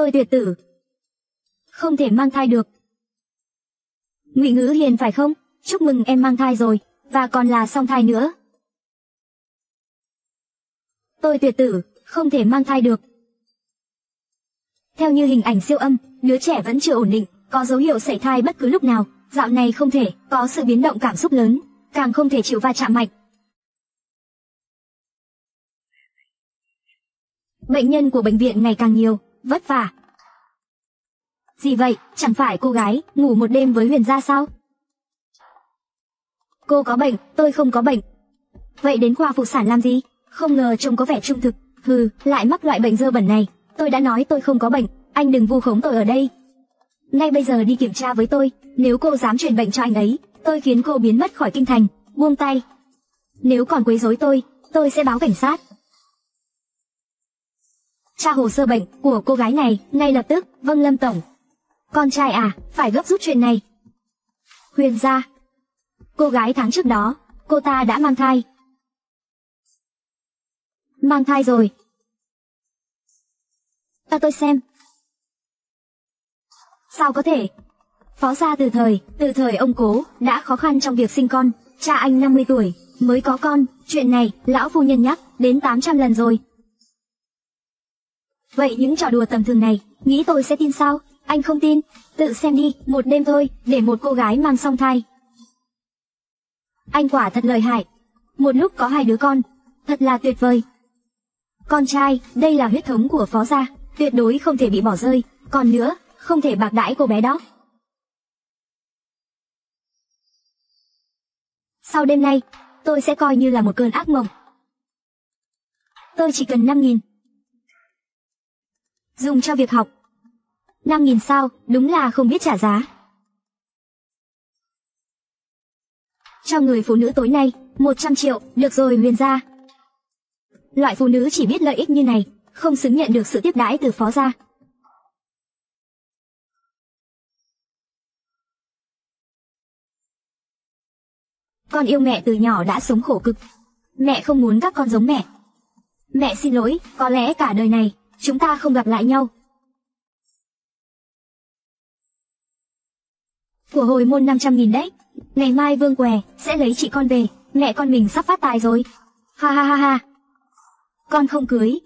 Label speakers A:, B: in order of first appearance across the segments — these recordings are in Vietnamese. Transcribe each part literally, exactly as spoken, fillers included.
A: Tôi tuyệt tử. Không thể mang thai được. Ngụy Ngữ Hiền phải không? Chúc mừng em mang thai rồi, và còn là song thai nữa. Tôi tuyệt tử, không thể mang thai được. Theo như hình ảnh siêu âm, đứa trẻ vẫn chưa ổn định, có dấu hiệu sảy thai bất cứ lúc nào, dạo này không thể có sự biến động cảm xúc lớn, càng không thể chịu va chạm mạnh. Bệnh nhân của bệnh viện ngày càng nhiều, vất vả. Gì vậy, chẳng phải cô gái ngủ một đêm với Huyền gia sao? Cô có bệnh, tôi không có bệnh. Vậy đến khoa phụ sản làm gì? Không ngờ trông có vẻ trung thực. Hừ, lại mắc loại bệnh dơ bẩn này. Tôi đã nói tôi không có bệnh, anh đừng vu khống tôi ở đây. Ngay bây giờ đi kiểm tra với tôi, nếu cô dám truyền bệnh cho anh ấy, tôi khiến cô biến mất khỏi kinh thành, buông tay. Nếu còn quấy rối tôi, tôi sẽ báo cảnh sát. Tra hồ sơ bệnh của cô gái này, ngay lập tức. Vâng Lâm tổng. Con trai à, phải gấp rút chuyện này. Huyền gia. Cô gái tháng trước đó, cô ta đã mang thai. Mang thai rồi. Ta tôi xem. Sao có thể? Phó gia từ thời, từ thời ông Cố, đã khó khăn trong việc sinh con. Cha anh năm mươi tuổi, mới có con. Chuyện này, lão phu nhân nhắc, đến tám trăm lần rồi. Vậy những trò đùa tầm thường này, nghĩ tôi sẽ tin sao? Anh không tin, tự xem đi, một đêm thôi, để một cô gái mang song thai. Anh quả thật lợi hại. Một lúc có hai đứa con, thật là tuyệt vời. Con trai, đây là huyết thống của Phó gia, tuyệt đối không thể bị bỏ rơi. Còn nữa, không thể bạc đãi cô bé đó. Sau đêm nay, tôi sẽ coi như là một cơn ác mộng. Tôi chỉ cần năm nghìn. Dùng cho việc học. năm nghìn sao, đúng là không biết trả giá. Cho người phụ nữ tối nay, một trăm triệu, được rồi Huyền gia. Loại phụ nữ chỉ biết lợi ích như này, không xứng nhận được sự tiếp đãi từ Phó gia. Con yêu mẹ từ nhỏ đã sống khổ cực. Mẹ không muốn các con giống mẹ. Mẹ xin lỗi, có lẽ cả đời này, chúng ta không gặp lại nhau. Của hồi môn năm trăm nghìn đấy. Ngày mai Vương Què sẽ lấy chị con về. Mẹ con mình sắp phát tài rồi. Ha ha ha ha. Con không cưới.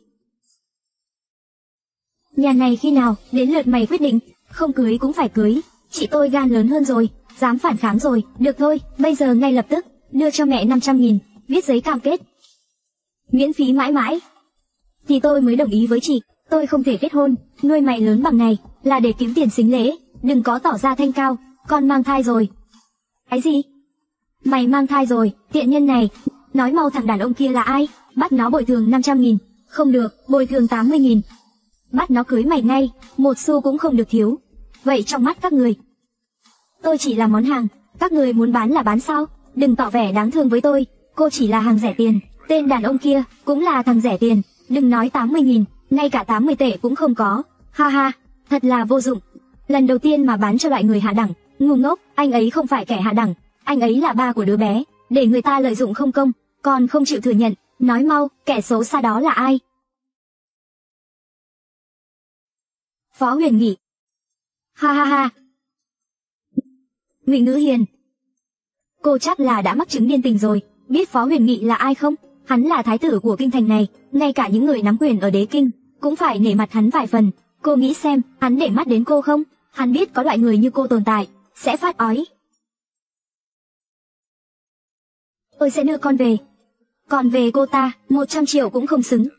A: Nhà này khi nào, đến lượt mày quyết định. Không cưới cũng phải cưới. Chị tôi gan lớn hơn rồi, dám phản kháng rồi. Được thôi, bây giờ ngay lập tức, đưa cho mẹ năm trăm nghìn, viết giấy cam kết. Miễn phí mãi mãi. Thì tôi mới đồng ý với chị. Tôi không thể kết hôn, nuôi mày lớn bằng này, là để kiếm tiền sính lễ. Đừng có tỏ ra thanh cao, con mang thai rồi. Cái gì? Mày mang thai rồi, tiện nhân này. Nói mau thằng đàn ông kia là ai, bắt nó bồi thường năm trăm nghìn. Không được, bồi thường tám mươi nghìn. Bắt nó cưới mày ngay, một xu cũng không được thiếu. Vậy trong mắt các người, tôi chỉ là món hàng, các người muốn bán là bán sao? Đừng tỏ vẻ đáng thương với tôi, cô chỉ là hàng rẻ tiền. Tên đàn ông kia, cũng là thằng rẻ tiền. Đừng nói tám mươi nghìn, ngay cả tám mươi tệ cũng không có. Ha ha, thật là vô dụng. Lần đầu tiên mà bán cho loại người hạ đẳng. Ngu ngốc, anh ấy không phải kẻ hạ đẳng. Anh ấy là ba của đứa bé, để người ta lợi dụng không công, còn không chịu thừa nhận. Nói mau, kẻ xấu xa đó là ai? Phó Huyền Nghị. Ha ha ha. Ngụy Ngữ Hiền. Cô chắc là đã mắc chứng điên tình rồi. Biết Phó Huyền Nghị là ai không? Hắn là thái tử của kinh thành này, ngay cả những người nắm quyền ở đế kinh cũng phải nể mặt hắn vài phần. Cô nghĩ xem, hắn để mắt đến cô không? Hắn biết có loại người như cô tồn tại, sẽ phát ói. Tôi sẽ đưa con về. Còn về cô ta, một trăm triệu cũng không xứng.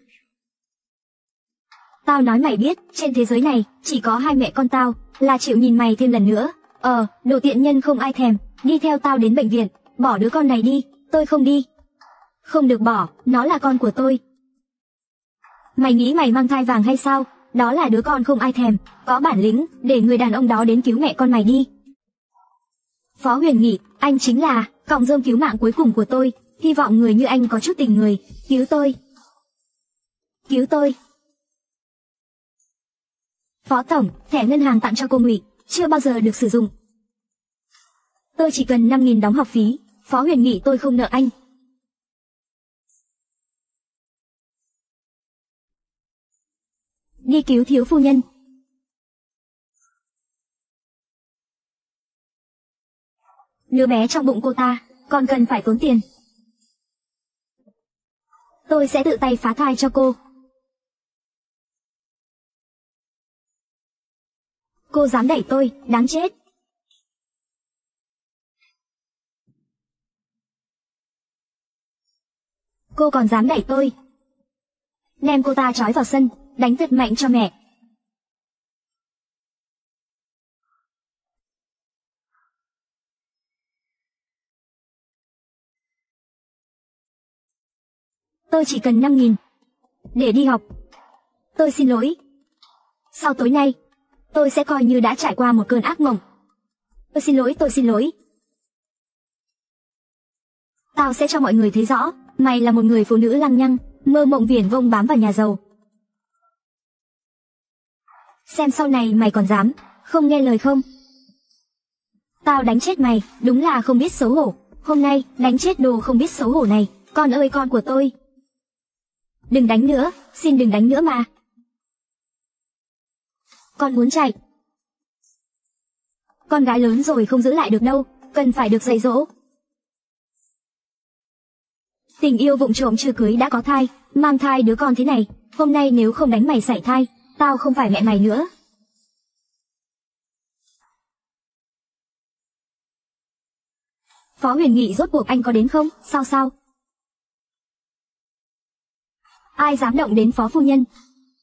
A: Tao nói mày biết, trên thế giới này, chỉ có hai mẹ con tao, là chịu nhìn mày thêm lần nữa. Ờ, đồ tiện nhân không ai thèm, đi theo tao đến bệnh viện, bỏ đứa con này đi. Tôi không đi. Không được bỏ, nó là con của tôi. Mày nghĩ mày mang thai vàng hay sao? Đó là đứa con không ai thèm, có bản lĩnh, để người đàn ông đó đến cứu mẹ con mày đi. Phó Huyền Nghị, anh chính là cọng rơm cứu mạng cuối cùng của tôi. Hy vọng người như anh có chút tình người, cứu tôi. Cứu tôi. Phó Tổng, thẻ ngân hàng tặng cho cô Ngụy, chưa bao giờ được sử dụng. Tôi chỉ cần năm nghìn đóng học phí, Phó Huyền Nghị tôi không nợ anh. Đi cứu thiếu phu nhân. đứa bé trong bụng cô ta còn cần phải tốn tiền. Tôi sẽ tự tay phá thai cho cô. Cô dám đẩy tôi, đáng chết. Cô còn dám đẩy tôi. Đem cô ta trói vào sân, đánh thật mạnh cho mẹ. Tôi chỉ cần năm nghìn để đi học. Tôi xin lỗi. Sau tối nay, tôi sẽ coi như đã trải qua một cơn ác mộng. Tôi xin lỗi, tôi xin lỗi. Tao sẽ cho mọi người thấy rõ, mày là một người phụ nữ lăng nhăng, mơ mộng viển vông bám vào nhà giàu. Xem sau này mày còn dám, không nghe lời không? Tao đánh chết mày, đúng là không biết xấu hổ. Hôm nay, đánh chết đồ không biết xấu hổ này. Con ơi con của tôi. Đừng đánh nữa, xin đừng đánh nữa mà. Con muốn chạy. Con gái lớn rồi không giữ lại được đâu, cần phải được dạy dỗ. Tình yêu vụng trộm chưa cưới đã có thai, mang thai đứa con thế này, hôm nay nếu không đánh mày sảy thai, tao không phải mẹ mày nữa. Phó Huyền Nghị rốt cuộc anh có đến không? Sao sao? Ai dám động đến Phó phu nhân?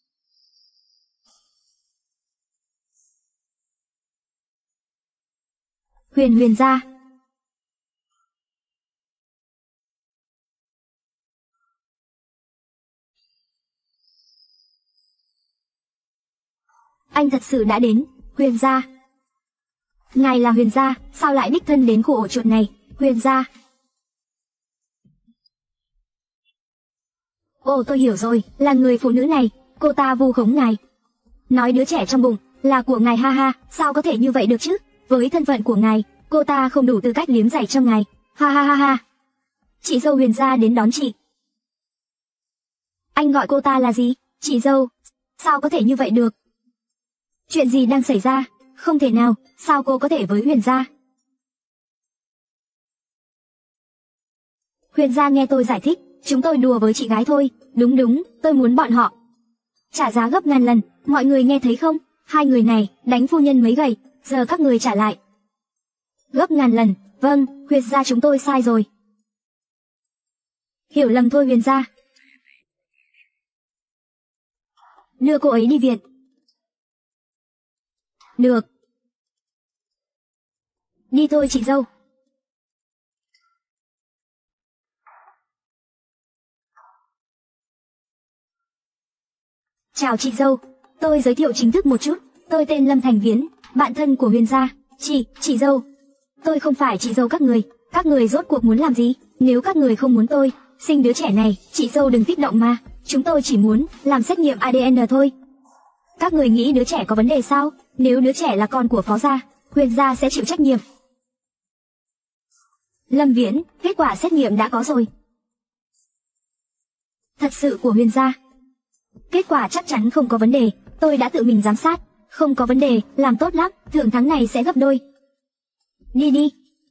A: Huyền Huyền gia. Anh thật sự đã đến, Huyền gia. Ngài là Huyền gia, sao lại đích thân đến khu ổ chuột này, Huyền gia? Ồ tôi hiểu rồi, là người phụ nữ này, cô ta vu khống ngài. Nói đứa trẻ trong bụng là của ngài, ha ha, sao có thể như vậy được chứ? Với thân phận của ngài, cô ta không đủ tư cách liếm giày cho ngài, ha ha ha ha. Chị dâu Huyền gia đến đón chị. Anh gọi cô ta là gì? Chị dâu? Sao có thể như vậy được? Chuyện gì đang xảy ra? Không thể nào, sao cô có thể với Huyền gia? Huyền gia nghe tôi giải thích, chúng tôi đùa với chị gái thôi, đúng đúng, tôi muốn bọn họ trả giá gấp ngàn lần, mọi người nghe thấy không? Hai người này đánh phu nhân mấy gậy, giờ các người trả lại. Gấp ngàn lần, vâng, Huyền gia chúng tôi sai rồi. Hiểu lầm thôi Huyền gia. Đưa cô ấy đi viện. Được. Đi thôi chị dâu. Chào chị dâu, tôi giới thiệu chính thức một chút, tôi tên Lâm Thành Viễn, bạn thân của Huyền gia. Chị, chị dâu. Tôi không phải chị dâu các người, các người rốt cuộc muốn làm gì? Nếu các người không muốn tôi sinh đứa trẻ này, chị dâu đừng kích động mà, chúng tôi chỉ muốn làm xét nghiệm a đê en thôi. Các người nghĩ đứa trẻ có vấn đề sao? Nếu đứa trẻ là con của Phó gia, Huyền gia sẽ chịu trách nhiệm. Lâm Viễn, kết quả xét nghiệm đã có rồi. Thật sự của Huyền gia. Kết quả chắc chắn không có vấn đề, tôi đã tự mình giám sát, không có vấn đề, làm tốt lắm, thưởng tháng này sẽ gấp đôi. Đi đi.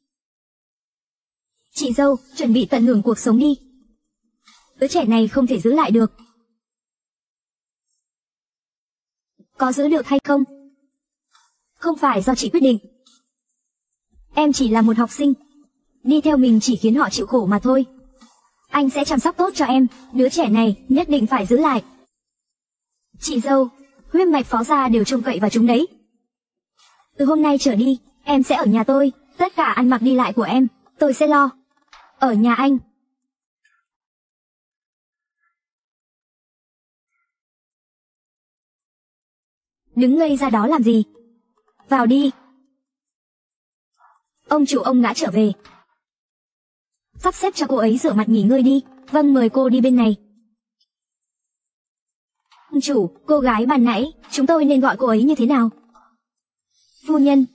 A: Chị dâu, chuẩn bị tận hưởng cuộc sống đi. Đứa trẻ này không thể giữ lại được. Có giữ được hay không? Không phải do chị quyết định. Em chỉ là một học sinh. Đi theo mình chỉ khiến họ chịu khổ mà thôi. Anh sẽ chăm sóc tốt cho em, đứa trẻ này nhất định phải giữ lại. Chị dâu, huyết mạch Phó gia đều trông cậy vào chúng đấy. Từ hôm nay trở đi, em sẽ ở nhà tôi, tất cả ăn mặc đi lại của em, tôi sẽ lo. Ở nhà anh. Đứng ngây ra đó làm gì? Vào đi. Ông chủ ông đã trở về. Sắp xếp cho cô ấy rửa mặt nghỉ ngơi đi. Vâng, mời cô đi bên này. Ông chủ, cô gái ban nãy, chúng tôi nên gọi cô ấy như thế nào? Phu nhân.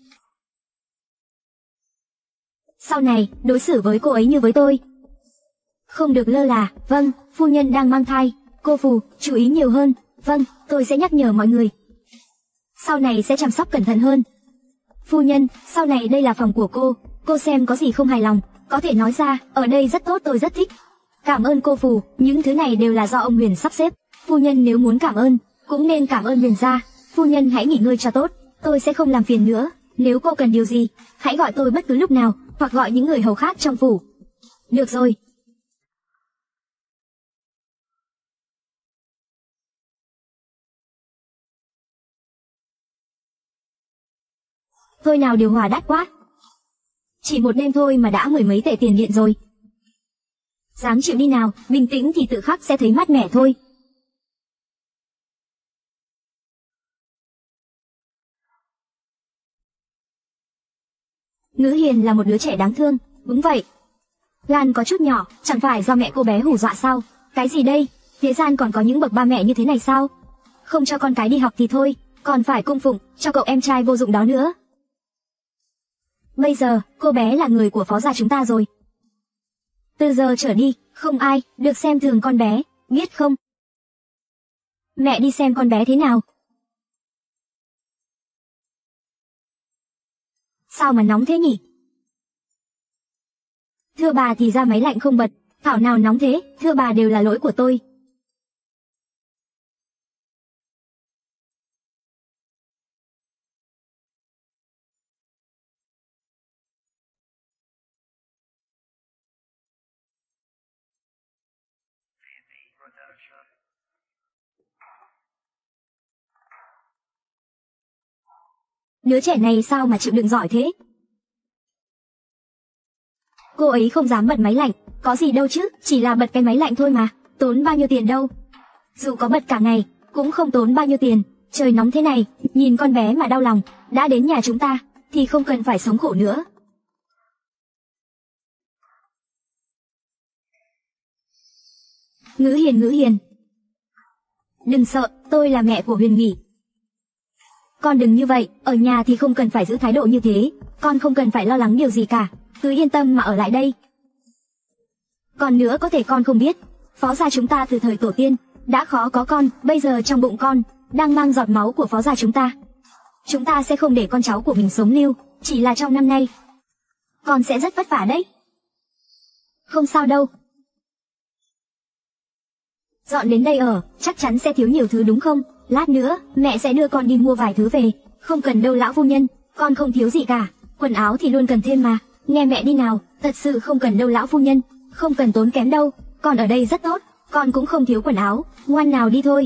A: Sau này, đối xử với cô ấy như với tôi. Không được lơ là. Vâng, phu nhân đang mang thai. Cô Phù, chú ý nhiều hơn. Vâng, tôi sẽ nhắc nhở mọi người. Sau này sẽ chăm sóc cẩn thận hơn. Phu nhân, sau này đây là phòng của cô, cô xem có gì không hài lòng, có thể nói ra, ở đây rất tốt, tôi rất thích. Cảm ơn cô Phù, những thứ này đều là do ông Huyền sắp xếp. Phu nhân nếu muốn cảm ơn, cũng nên cảm ơn Huyền gia. Phu nhân hãy nghỉ ngơi cho tốt, tôi sẽ không làm phiền nữa. Nếu cô cần điều gì, hãy gọi tôi bất cứ lúc nào, hoặc gọi những người hầu khác trong phủ. Được rồi. Thôi nào, điều hòa đắt quá. Chỉ một đêm thôi mà đã mười mấy tệ tiền điện rồi. Dám chịu đi nào, bình tĩnh thì tự khắc sẽ thấy mát mẻ thôi. Ngữ Hiền là một đứa trẻ đáng thương. Đúng vậy. Gan có chút nhỏ, chẳng phải do mẹ cô bé hù dọa sao? Cái gì đây? Thế gian còn có những bậc ba mẹ như thế này sao? Không cho con cái đi học thì thôi, còn phải cung phụng cho cậu em trai vô dụng đó nữa. Bây giờ, cô bé là người của phó gia chúng ta rồi. Từ giờ trở đi, không ai được xem thường con bé, biết không? Mẹ đi xem con bé thế nào. Sao mà nóng thế nhỉ? Thưa bà thì ra máy lạnh không bật, thảo nào nóng thế, thưa bà đều là lỗi của tôi. Đứa trẻ này sao mà chịu đựng giỏi thế? Cô ấy không dám bật máy lạnh, có gì đâu chứ, chỉ là bật cái máy lạnh thôi mà, tốn bao nhiêu tiền đâu. Dù có bật cả ngày, cũng không tốn bao nhiêu tiền, trời nóng thế này, nhìn con bé mà đau lòng, đã đến nhà chúng ta, thì không cần phải sống khổ nữa. Ngữ Hiền, Ngữ Hiền. Đừng sợ, tôi là mẹ của Huyền Nghị. Con đừng như vậy, ở nhà thì không cần phải giữ thái độ như thế, con không cần phải lo lắng điều gì cả, cứ yên tâm mà ở lại đây. Còn nữa có thể con không biết, phó gia chúng ta từ thời tổ tiên, đã khó có con, bây giờ trong bụng con, đang mang giọt máu của phó gia chúng ta. Chúng ta sẽ không để con cháu của mình sống lưu, chỉ là trong năm nay. Con sẽ rất vất vả đấy. Không sao đâu. Dọn đến đây ở, chắc chắn sẽ thiếu nhiều thứ đúng không? Lát nữa, mẹ sẽ đưa con đi mua vài thứ về, không cần đâu lão phu nhân, con không thiếu gì cả, quần áo thì luôn cần thêm mà, nghe mẹ đi nào, thật sự không cần đâu lão phu nhân, không cần tốn kém đâu, con ở đây rất tốt, con cũng không thiếu quần áo, ngoan nào đi thôi.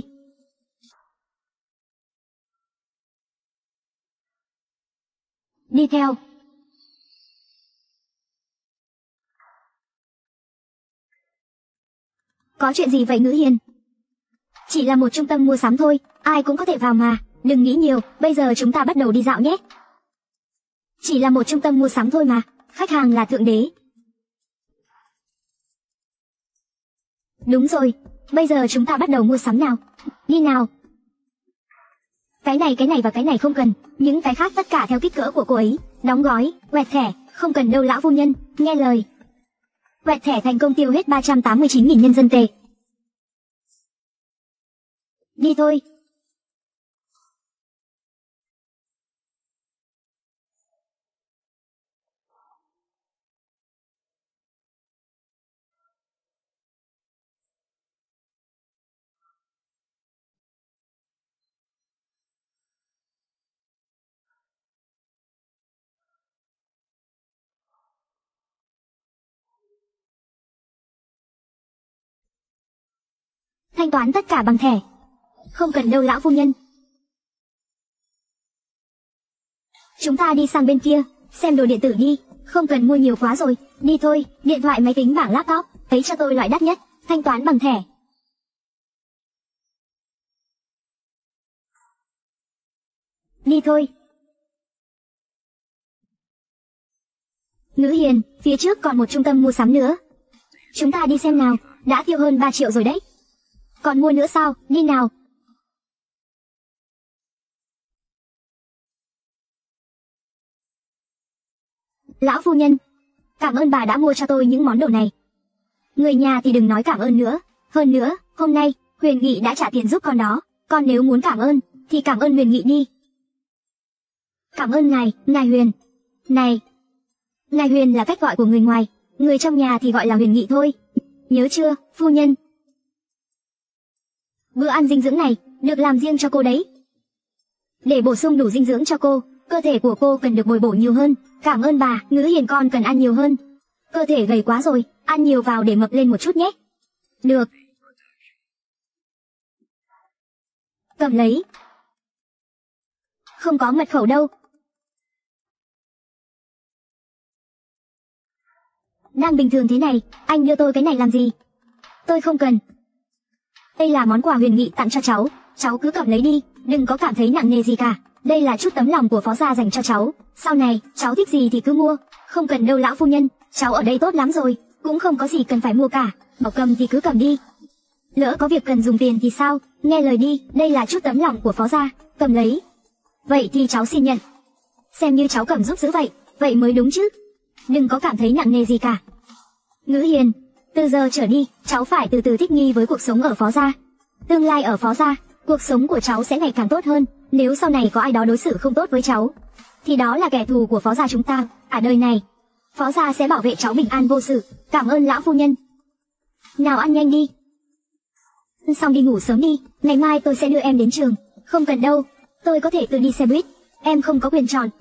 A: Đi theo. Có chuyện gì vậy Ngữ Hiền? Chỉ là một trung tâm mua sắm thôi, ai cũng có thể vào mà, đừng nghĩ nhiều, bây giờ chúng ta bắt đầu đi dạo nhé. Chỉ là một trung tâm mua sắm thôi mà, khách hàng là thượng đế. Đúng rồi, bây giờ chúng ta bắt đầu mua sắm nào. Đi nào. Cái này, cái này và cái này không cần, những cái khác tất cả theo kích cỡ của cô ấy, đóng gói, quẹt thẻ, không cần đâu lão phu nhân, nghe lời. Quẹt thẻ thành công tiêu hết ba trăm tám mươi chín nghìn nhân dân tệ. Đi thôi. Thanh toán tất cả bằng thẻ. Không cần đâu lão phu nhân. Chúng ta đi sang bên kia, xem đồ điện tử đi, không cần mua nhiều quá rồi, đi thôi, điện thoại, máy tính, bảng, laptop, lấy cho tôi loại đắt nhất, thanh toán bằng thẻ. Đi thôi. Ngữ Hiền, phía trước còn một trung tâm mua sắm nữa. Chúng ta đi xem nào, đã tiêu hơn ba triệu rồi đấy. Còn mua nữa sao, đi nào. Lão phu nhân, cảm ơn bà đã mua cho tôi những món đồ này. Người nhà thì đừng nói cảm ơn nữa. Hơn nữa, hôm nay, Huyền Nghị đã trả tiền giúp con đó. Con nếu muốn cảm ơn, thì cảm ơn Huyền Nghị đi. Cảm ơn ngài, ngài Huyền. Này, Ngài Huyền là cách gọi của người ngoài, người trong nhà thì gọi là Huyền Nghị thôi. Nhớ chưa, phu nhân? Bữa ăn dinh dưỡng này được làm riêng cho cô đấy. Để bổ sung đủ dinh dưỡng cho cô, cơ thể của cô cần được bồi bổ nhiều hơn. Cảm ơn bà, Ngữ Hiền con cần ăn nhiều hơn. Cơ thể gầy quá rồi, ăn nhiều vào để mập lên một chút nhé. Được. Cầm lấy. Không có mật khẩu đâu. Đang bình thường thế này, anh đưa tôi cái này làm gì? Tôi không cần. Đây là món quà Huyền Nghị tặng cho cháu, cháu cứ cầm lấy đi, đừng có cảm thấy nặng nề gì cả. Đây là chút tấm lòng của phó gia dành cho cháu, sau này cháu thích gì thì cứ mua, không cần đâu lão phu nhân, cháu ở đây tốt lắm rồi, cũng không có gì cần phải mua cả, bảo cầm thì cứ cầm đi. Lỡ có việc cần dùng tiền thì sao, nghe lời đi, đây là chút tấm lòng của phó gia, cầm lấy. Vậy thì cháu xin nhận. Xem như cháu cầm giúp giữ vậy, vậy mới đúng chứ. Đừng có cảm thấy nặng nề gì cả. Ngữ Hiền, từ giờ trở đi, cháu phải từ từ thích nghi với cuộc sống ở phó gia. Tương lai ở phó gia, cuộc sống của cháu sẽ ngày càng tốt hơn. Nếu sau này có ai đó đối xử không tốt với cháu, thì đó là kẻ thù của phó gia chúng ta. Cả đời này, phó gia sẽ bảo vệ cháu bình an vô sự. Cảm ơn lão phu nhân. Nào ăn nhanh đi. Xong đi ngủ sớm đi, ngày mai tôi sẽ đưa em đến trường. Không cần đâu, tôi có thể tự đi xe buýt, em không có quyền chọn.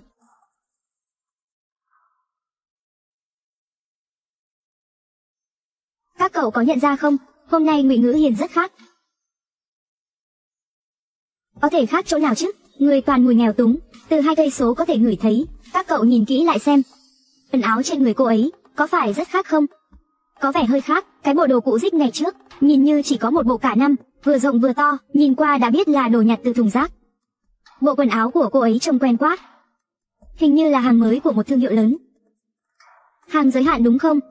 A: Các cậu có nhận ra không, hôm nay Ngụy Ngữ Hiền rất khác. Có thể khác chỗ nào chứ, người toàn mùi nghèo túng, từ hai cây số có thể ngửi thấy. Các cậu nhìn kỹ lại xem, quần áo trên người cô ấy có phải rất khác không? Có vẻ hơi khác, cái bộ đồ cũ rích ngày trước, nhìn như chỉ có một bộ cả năm, vừa rộng vừa to, nhìn qua đã biết là đồ nhặt từ thùng rác. Bộ quần áo của cô ấy trông quen quá, hình như là hàng mới của một thương hiệu lớn. Hàng giới hạn đúng không?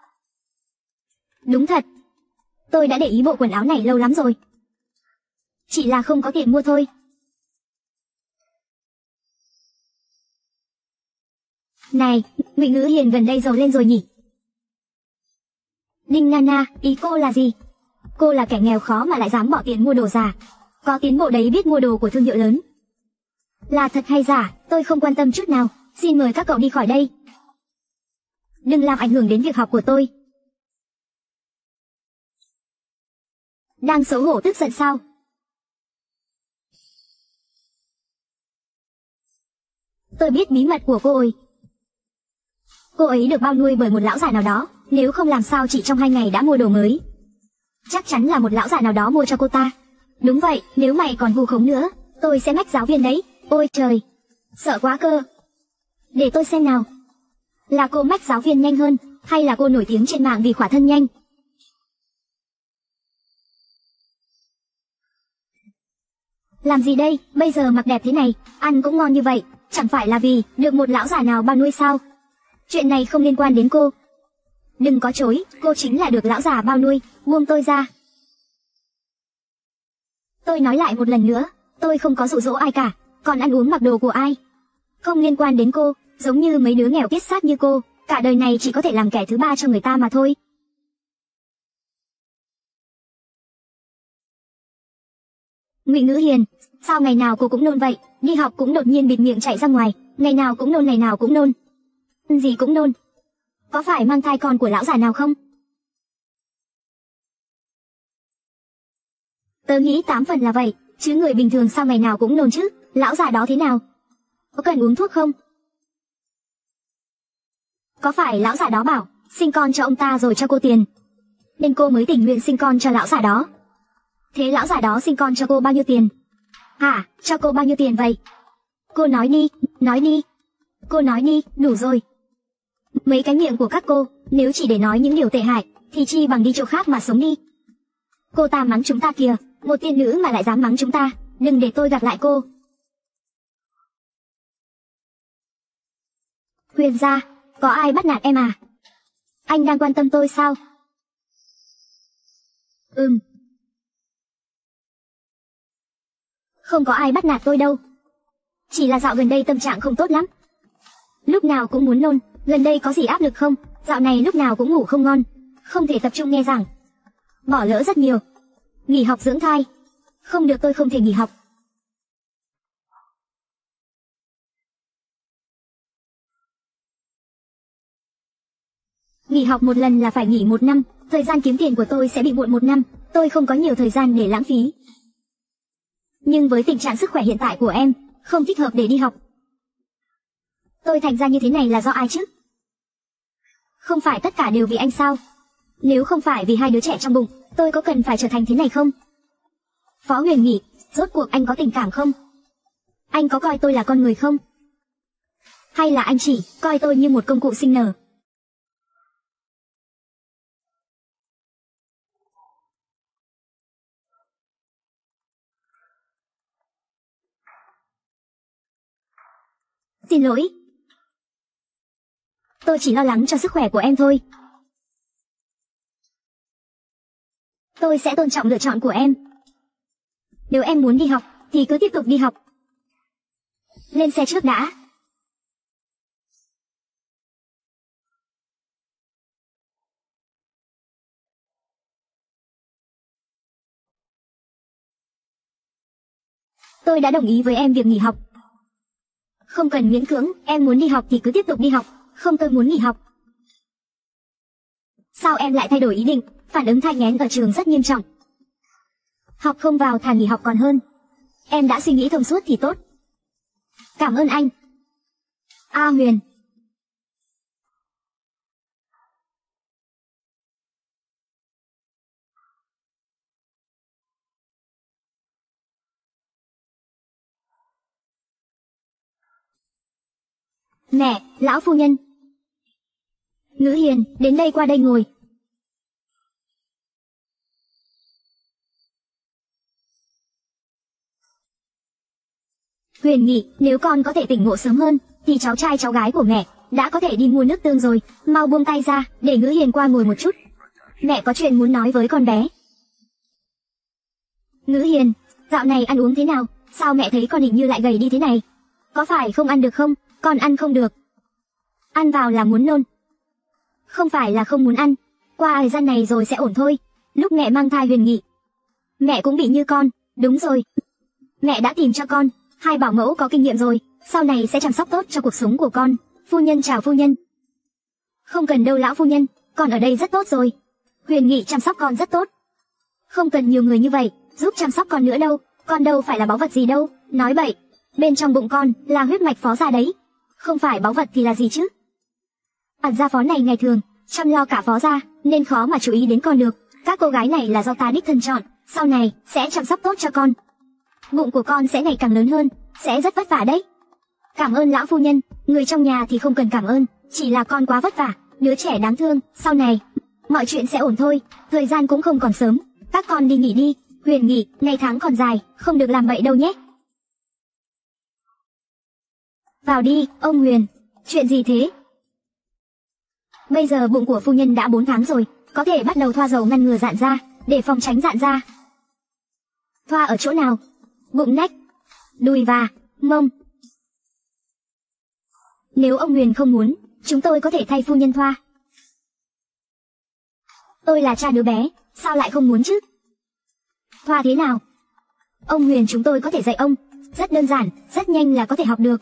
A: Đúng thật, tôi đã để ý bộ quần áo này lâu lắm rồi, chỉ là không có tiền mua thôi. Này, Ngụy Ngữ Hiền gần đây giàu lên rồi nhỉ? Đinh Nana, ý cô là gì? Cô là kẻ nghèo khó mà lại dám bỏ tiền mua đồ giả. Có tiến bộ đấy, biết mua đồ của thương hiệu lớn. Là thật hay giả, tôi không quan tâm chút nào. Xin mời các cậu đi khỏi đây. Đừng làm ảnh hưởng đến việc học của tôi. Đang xấu hổ tức giận sao? Tôi biết bí mật của cô ấy. Cô ấy được bao nuôi bởi một lão già nào đó, nếu không làm sao chỉ trong hai ngày đã mua đồ mới. Chắc chắn là một lão già nào đó mua cho cô ta. Đúng vậy, nếu mày còn vu khống nữa, tôi sẽ mách giáo viên đấy. Ôi trời, sợ quá cơ. Để tôi xem nào. Là cô mách giáo viên nhanh hơn, hay là cô nổi tiếng trên mạng vì khỏa thân nhanh? Làm gì đây, bây giờ mặc đẹp thế này, ăn cũng ngon như vậy, chẳng phải là vì được một lão già nào bao nuôi sao? Chuyện này không liên quan đến cô. Đừng có chối, cô chính là được lão già bao nuôi, buông tôi ra. Tôi nói lại một lần nữa, tôi không có dụ dỗ ai cả, còn ăn uống mặc đồ của ai không liên quan đến cô, giống như mấy đứa nghèo kiết xác như cô, cả đời này chỉ có thể làm kẻ thứ ba cho người ta mà thôi. Ngụy Ngữ Hiền, sao ngày nào cô cũng nôn vậy, đi học cũng đột nhiên bịt miệng chạy ra ngoài, ngày nào cũng nôn ngày nào cũng nôn. Gì cũng nôn. Có phải mang thai con của lão già nào không? Tớ nghĩ tám phần là vậy, chứ người bình thường sao ngày nào cũng nôn chứ, lão già đó thế nào? Có cần uống thuốc không? Có phải lão già đó bảo sinh con cho ông ta rồi cho cô tiền, nên cô mới tình nguyện sinh con cho lão già đó? Thế lão già đó sinh con cho cô bao nhiêu tiền? Hả, cho cô bao nhiêu tiền vậy? Cô nói đi, nói đi. Cô nói đi, đủ rồi. Mấy cái miệng của các cô, nếu chỉ để nói những điều tệ hại, thì chi bằng đi chỗ khác mà sống đi. Cô ta mắng chúng ta kìa, một tiên nữ mà lại dám mắng chúng ta, đừng để tôi gặp lại cô. Huyền gia, có ai bắt nạt em à? Anh đang quan tâm tôi sao? Ừm. Không có ai bắt nạt tôi đâu. Chỉ là dạo gần đây tâm trạng không tốt lắm. Lúc nào cũng muốn nôn, gần đây có gì áp lực không? Dạo này lúc nào cũng ngủ không ngon, không thể tập trung nghe giảng. Bỏ lỡ rất nhiều. Nghỉ học dưỡng thai. Không được, tôi không thể nghỉ học. Nghỉ học một lần là phải nghỉ một năm, thời gian kiếm tiền của tôi sẽ bị muộn một năm, tôi không có nhiều thời gian để lãng phí. Nhưng với tình trạng sức khỏe hiện tại của em, không thích hợp để đi học. Tôi thành ra như thế này là do ai chứ? Không phải tất cả đều vì anh sao? Nếu không phải vì hai đứa trẻ trong bụng, tôi có cần phải trở thành thế này không? Phó Huyền Nghị, rốt cuộc anh có tình cảm không? Anh có coi tôi là con người không? Hay là anh chỉ coi tôi như một công cụ sinh nở? Xin lỗi. Tôi chỉ lo lắng cho sức khỏe của em thôi. Tôi sẽ tôn trọng lựa chọn của em. Nếu em muốn đi học, thì cứ tiếp tục đi học. Lên xe trước đã. Tôi đã đồng ý với em việc nghỉ học. Không cần miễn cưỡng, em muốn đi học thì cứ tiếp tục đi học, không tôi muốn nghỉ học. Sao em lại thay đổi ý định? Phản ứng thai nghén ở trường rất nghiêm trọng. Học không vào thà nghỉ học còn hơn. Em đã suy nghĩ thông suốt thì tốt. Cảm ơn anh. A Huyền. Mẹ, lão phu nhân. Ngữ Hiền, đến đây qua đây ngồi. Huyền Nghị, nếu con có thể tỉnh ngộ sớm hơn, thì cháu trai cháu gái của mẹ đã có thể đi mua nước tương rồi. Mau buông tay ra, để Ngữ Hiền qua ngồi một chút. Mẹ có chuyện muốn nói với con bé. Ngữ Hiền, dạo này ăn uống thế nào? Sao mẹ thấy con hình như lại gầy đi thế này? Có phải không ăn được không? Con ăn không được. Ăn vào là muốn nôn. Không phải là không muốn ăn. Qua thời gian này rồi sẽ ổn thôi. Lúc mẹ mang thai Huyền Nghị, mẹ cũng bị như con. Đúng rồi. Mẹ đã tìm cho con hai bảo mẫu có kinh nghiệm rồi, sau này sẽ chăm sóc tốt cho cuộc sống của con. Phu nhân chào phu nhân. Không cần đâu lão phu nhân, con ở đây rất tốt rồi. Huyền Nghị chăm sóc con rất tốt. Không cần nhiều người như vậy giúp chăm sóc con nữa đâu, con đâu phải là báu vật gì đâu. Nói bậy, bên trong bụng con là huyết mạch phó gia đấy. Không phải báu vật thì là gì chứ? Ẩn gia phó này ngày thường chăm lo cả phó gia, nên khó mà chú ý đến con được. Các cô gái này là do ta đích thân chọn, sau này sẽ chăm sóc tốt cho con. Bụng của con sẽ ngày càng lớn hơn, sẽ rất vất vả đấy. Cảm ơn lão phu nhân, người trong nhà thì không cần cảm ơn, chỉ là con quá vất vả, đứa trẻ đáng thương, sau này mọi chuyện sẽ ổn thôi, thời gian cũng không còn sớm, các con đi nghỉ đi. Huyền Nghị, ngày tháng còn dài, không được làm bậy đâu nhé. Vào đi, ông Huyền. Chuyện gì thế? Bây giờ bụng của phu nhân đã bốn tháng rồi, có thể bắt đầu thoa dầu ngăn ngừa rạn da, để phòng tránh rạn da. Thoa ở chỗ nào? Bụng, nách, đùi và mông. Nếu ông Huyền không muốn, chúng tôi có thể thay phu nhân thoa. Tôi là cha đứa bé, sao lại không muốn chứ? Thoa thế nào? Ông Huyền chúng tôi có thể dạy ông, rất đơn giản, rất nhanh là có thể học được.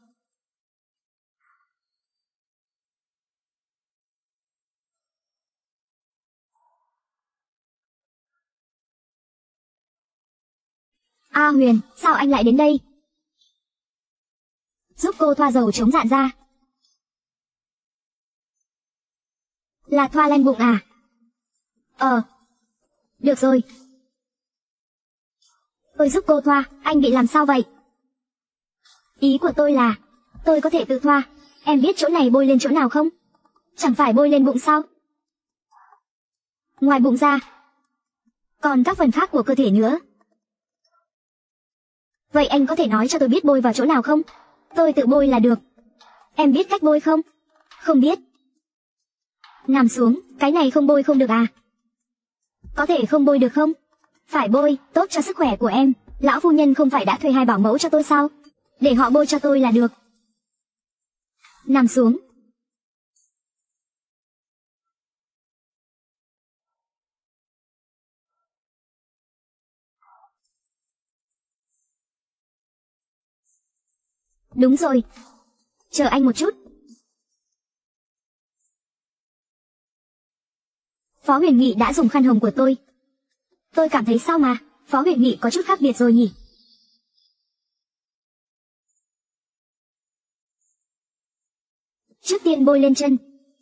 A: A Huyền, sao anh lại đến đây? Giúp cô thoa dầu chống rạn da. Là thoa lên bụng à? Ờ. Được rồi. Tôi giúp cô thoa, anh bị làm sao vậy? Ý của tôi là, tôi có thể tự thoa. Em biết chỗ này bôi lên chỗ nào không? Chẳng phải bôi lên bụng sao? Ngoài bụng ra, còn các phần khác của cơ thể nữa. Vậy anh có thể nói cho tôi biết bôi vào chỗ nào không? Tôi tự bôi là được. Em biết cách bôi không? Không biết. Nằm xuống, cái này không bôi không được à? Có thể không bôi được không? Phải bôi, tốt cho sức khỏe của em. Lão phu nhân không phải đã thuê hai bảo mẫu cho tôi sao? Để họ bôi cho tôi là được. Nằm xuống. Đúng rồi. Chờ anh một chút. Phó Huyền Nghị đã dùng khăn hồng của tôi. Tôi cảm thấy sao mà, Phó Huyền Nghị có chút khác biệt rồi nhỉ? Trước tiên bôi lên chân.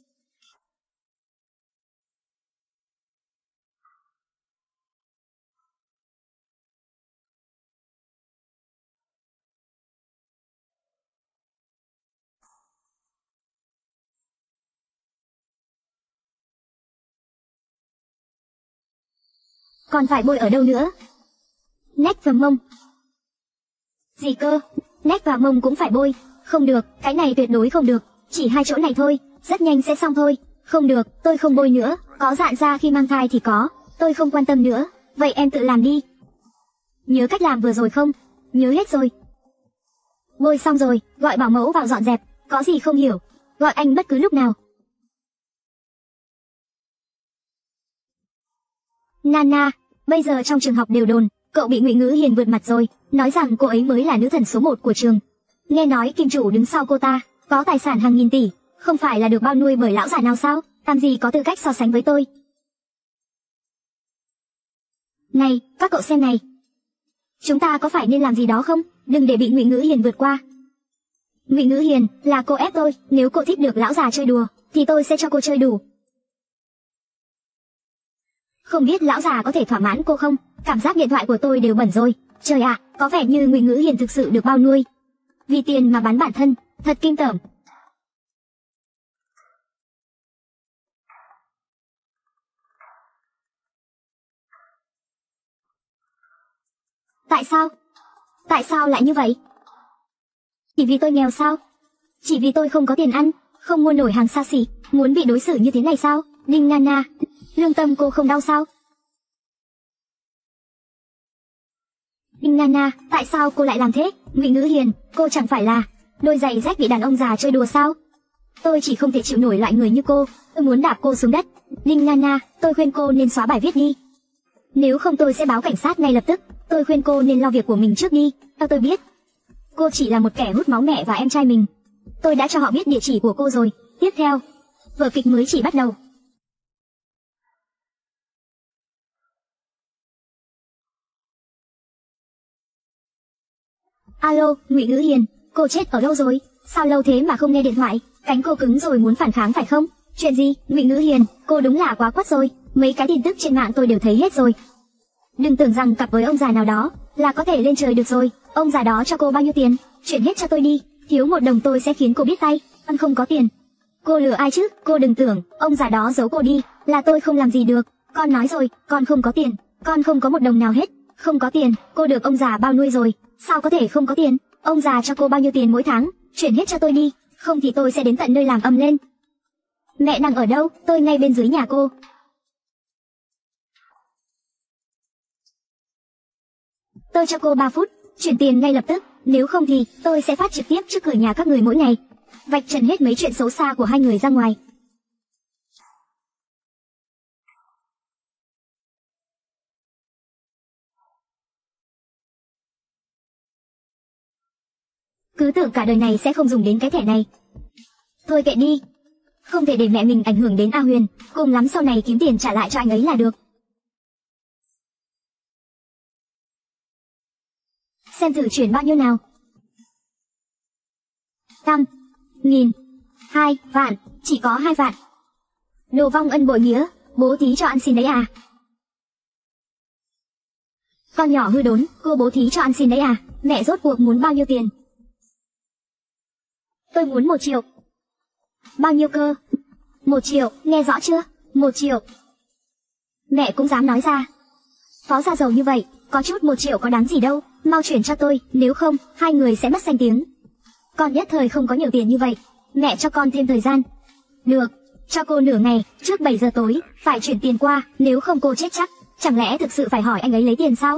A: Còn phải bôi ở đâu nữa? Nách và mông. Gì cơ? Nách và mông cũng phải bôi? Không được, cái này tuyệt đối không được. Chỉ hai chỗ này thôi, rất nhanh sẽ xong thôi. Không được, tôi không bôi nữa. Có dạn ra khi mang thai thì có. Tôi không quan tâm nữa. Vậy em tự làm đi. Nhớ cách làm vừa rồi không? Nhớ hết rồi. Bôi xong rồi, gọi bảo mẫu vào dọn dẹp. Có gì không hiểu, gọi anh bất cứ lúc nào. Nana, bây giờ trong trường học đều đồn cậu bị Ngụy Ngữ Hiền vượt mặt rồi, nói rằng cô ấy mới là nữ thần số một của trường. Nghe nói kim chủ đứng sau cô ta có tài sản hàng nghìn tỷ, không phải là được bao nuôi bởi lão già nào sao? Làm gì có tư cách so sánh với tôi. Này, các cậu xem này. Chúng ta có phải nên làm gì đó không? Đừng để bị Ngụy Ngữ Hiền vượt qua. Ngụy Ngữ Hiền, là cô ép tôi, nếu cô thích được lão già chơi đùa, thì tôi sẽ cho cô chơi đủ. Không biết lão già có thể thỏa mãn cô không? Cảm giác điện thoại của tôi đều bẩn rồi. Trời ạ, có vẻ như Ngụy Ngữ Hiền thực sự được bao nuôi. Vì tiền mà bán bản thân, thật kinh tởm. Tại sao? Tại sao lại như vậy? Chỉ vì tôi nghèo sao? Chỉ vì tôi không có tiền ăn, không mua nổi hàng xa xỉ, muốn bị đối xử như thế này sao? Đinh Nana, lương tâm cô không đau sao? Đinh Nana, tại sao cô lại làm thế? Ngụy Ngữ Hiền, cô chẳng phải là đôi giày rách bị đàn ông già chơi đùa sao? Tôi chỉ không thể chịu nổi loại người như cô, tôi muốn đạp cô xuống đất. Đinh Nana, tôi khuyên cô nên xóa bài viết đi. Nếu không tôi sẽ báo cảnh sát ngay lập tức. Tôi khuyên cô nên lo việc của mình trước đi. Theo tôi biết, cô chỉ là một kẻ hút máu mẹ và em trai mình. Tôi đã cho họ biết địa chỉ của cô rồi. Tiếp theo, vở kịch mới chỉ bắt đầu. Alo, Ngụy Ngữ Hiền, cô chết ở đâu rồi? Sao lâu thế mà không nghe điện thoại? Cánh cô cứng rồi muốn phản kháng phải không? Chuyện gì? Ngụy Ngữ Hiền, cô đúng là quá quắt rồi. Mấy cái tin tức trên mạng tôi đều thấy hết rồi. Đừng tưởng rằng cặp với ông già nào đó là có thể lên trời được rồi. Ông già đó cho cô bao nhiêu tiền? Chuyển hết cho tôi đi. Thiếu một đồng tôi sẽ khiến cô biết tay. Con không có tiền. Cô lừa ai chứ? Cô đừng tưởng ông già đó giấu cô đi là tôi không làm gì được. Con nói rồi, con không có tiền. Con không có một đồng nào hết. Không có tiền, cô được ông già bao nuôi rồi. Sao có thể không có tiền? Ông già cho cô bao nhiêu tiền mỗi tháng? Chuyển hết cho tôi đi, không thì tôi sẽ đến tận nơi làm ầm lên. Mẹ đang ở đâu? Tôi ngay bên dưới nhà cô. Tôi cho cô ba phút, chuyển tiền ngay lập tức, nếu không thì tôi sẽ phát trực tiếp trước cửa nhà các người mỗi ngày. Vạch trần hết mấy chuyện xấu xa của hai người ra ngoài. Cứ tưởng cả đời này sẽ không dùng đến cái thẻ này. Thôi kệ đi. Không thể để mẹ mình ảnh hưởng đến A Huyền, cùng lắm sau này kiếm tiền trả lại cho anh ấy là được. Xem thử chuyển bao nhiêu nào. Trăm, nghìn, hai vạn, chỉ có hai vạn. Đồ vong ân bội nghĩa, bố thí cho ăn xin đấy à? Con nhỏ hư đốn, cô bố thí cho ăn xin đấy à? Mẹ rốt cuộc muốn bao nhiêu tiền? Tôi muốn một triệu. Bao nhiêu cơ? Một triệu, nghe rõ chưa? Một triệu. Mẹ cũng dám nói ra. Phó gia giàu như vậy, có chút một triệu có đáng gì đâu, mau chuyển cho tôi, nếu không, hai người sẽ mất danh tiếng. Con nhất thời không có nhiều tiền như vậy, mẹ cho con thêm thời gian. Được, cho cô nửa ngày, trước bảy giờ tối, phải chuyển tiền qua, nếu không cô chết chắc, chẳng lẽ thực sự phải hỏi anh ấy lấy tiền sao?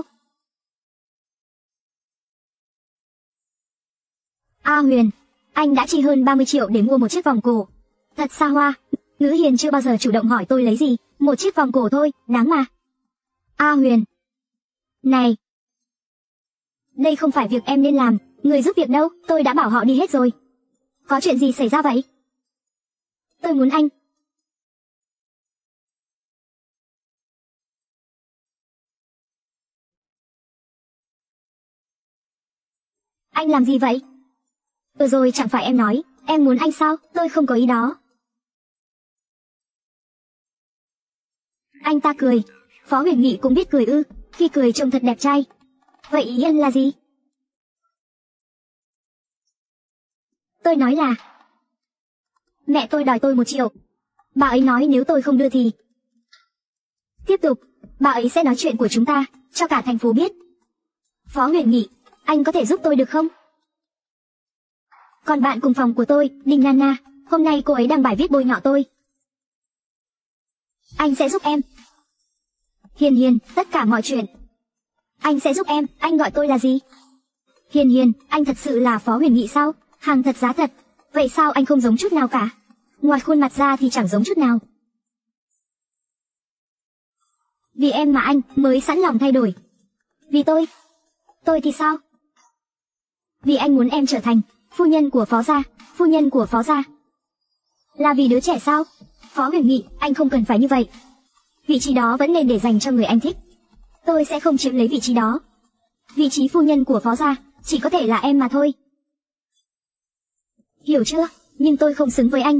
A: A Huyền, anh đã chi hơn ba mươi triệu để mua một chiếc vòng cổ. Thật xa hoa, Ngữ Hiền chưa bao giờ chủ động hỏi tôi lấy gì, một chiếc vòng cổ thôi, đáng mà. A Huyền. Này. Đây không phải việc em nên làm, người giúp việc đâu, tôi đã bảo họ đi hết rồi. Có chuyện gì xảy ra vậy? Tôi muốn anh. Anh làm gì vậy? Vừa rồi chẳng phải em nói, em muốn anh sao? Tôi không có ý đó. Anh ta cười. Phó Huyền Nghị cũng biết cười ư, khi cười trông thật đẹp trai. Vậy ý anh là gì? Tôi nói là mẹ tôi đòi tôi một triệu. Bà ấy nói nếu tôi không đưa thì tiếp tục, bà ấy sẽ nói chuyện của chúng ta cho cả thành phố biết. Phó Huyền Nghị, anh có thể giúp tôi được không? Còn bạn cùng phòng của tôi, Đinh Nana, hôm nay cô ấy đăng bài viết bôi nhọ tôi. Anh sẽ giúp em. Hiền Hiền, tất cả mọi chuyện anh sẽ giúp em. Anh gọi tôi là gì? Hiền Hiền, anh thật sự là Phó Huyền Nghị sao? Hàng thật giá thật. Vậy sao anh không giống chút nào cả? Ngoài khuôn mặt ra thì chẳng giống chút nào. Vì em mà anh mới sẵn lòng thay đổi. Vì tôi? Tôi thì sao? Vì anh muốn em trở thành phu nhân của Phó gia. Phu nhân của Phó gia. Là vì đứa trẻ sao? Phó Huyền Nghị, anh không cần phải như vậy. Vị trí đó vẫn nên để dành cho người anh thích. Tôi sẽ không chiếm lấy vị trí đó. Vị trí phu nhân của Phó gia chỉ có thể là em mà thôi. Hiểu chưa? Nhưng tôi không xứng với anh.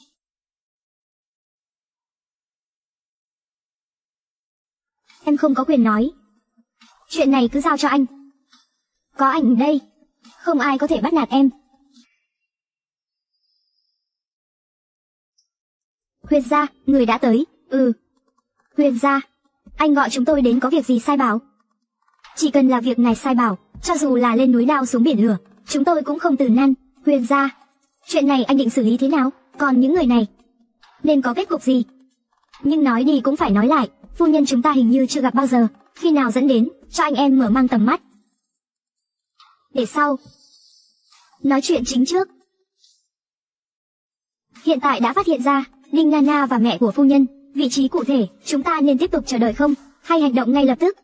A: Em không có quyền nói. Chuyện này cứ giao cho anh. Có anh ở đây, không ai có thể bắt nạt em. Huyền gia, người đã tới. Ừ. Huyền gia, anh gọi chúng tôi đến có việc gì sai bảo? Chỉ cần là việc ngài sai bảo, cho dù là lên núi đao xuống biển lửa, chúng tôi cũng không từ nan. Huyền gia, chuyện này anh định xử lý thế nào? Còn những người này nên có kết cục gì? Nhưng nói đi cũng phải nói lại, phu nhân chúng ta hình như chưa gặp bao giờ. Khi nào dẫn đến, cho anh em mở mang tầm mắt. Để sau nói chuyện chính trước. Hiện tại đã phát hiện ra Đinh Nana và mẹ của phu nhân. Vị trí cụ thể, chúng ta nên tiếp tục chờ đợi không? Hay hành động ngay lập tức?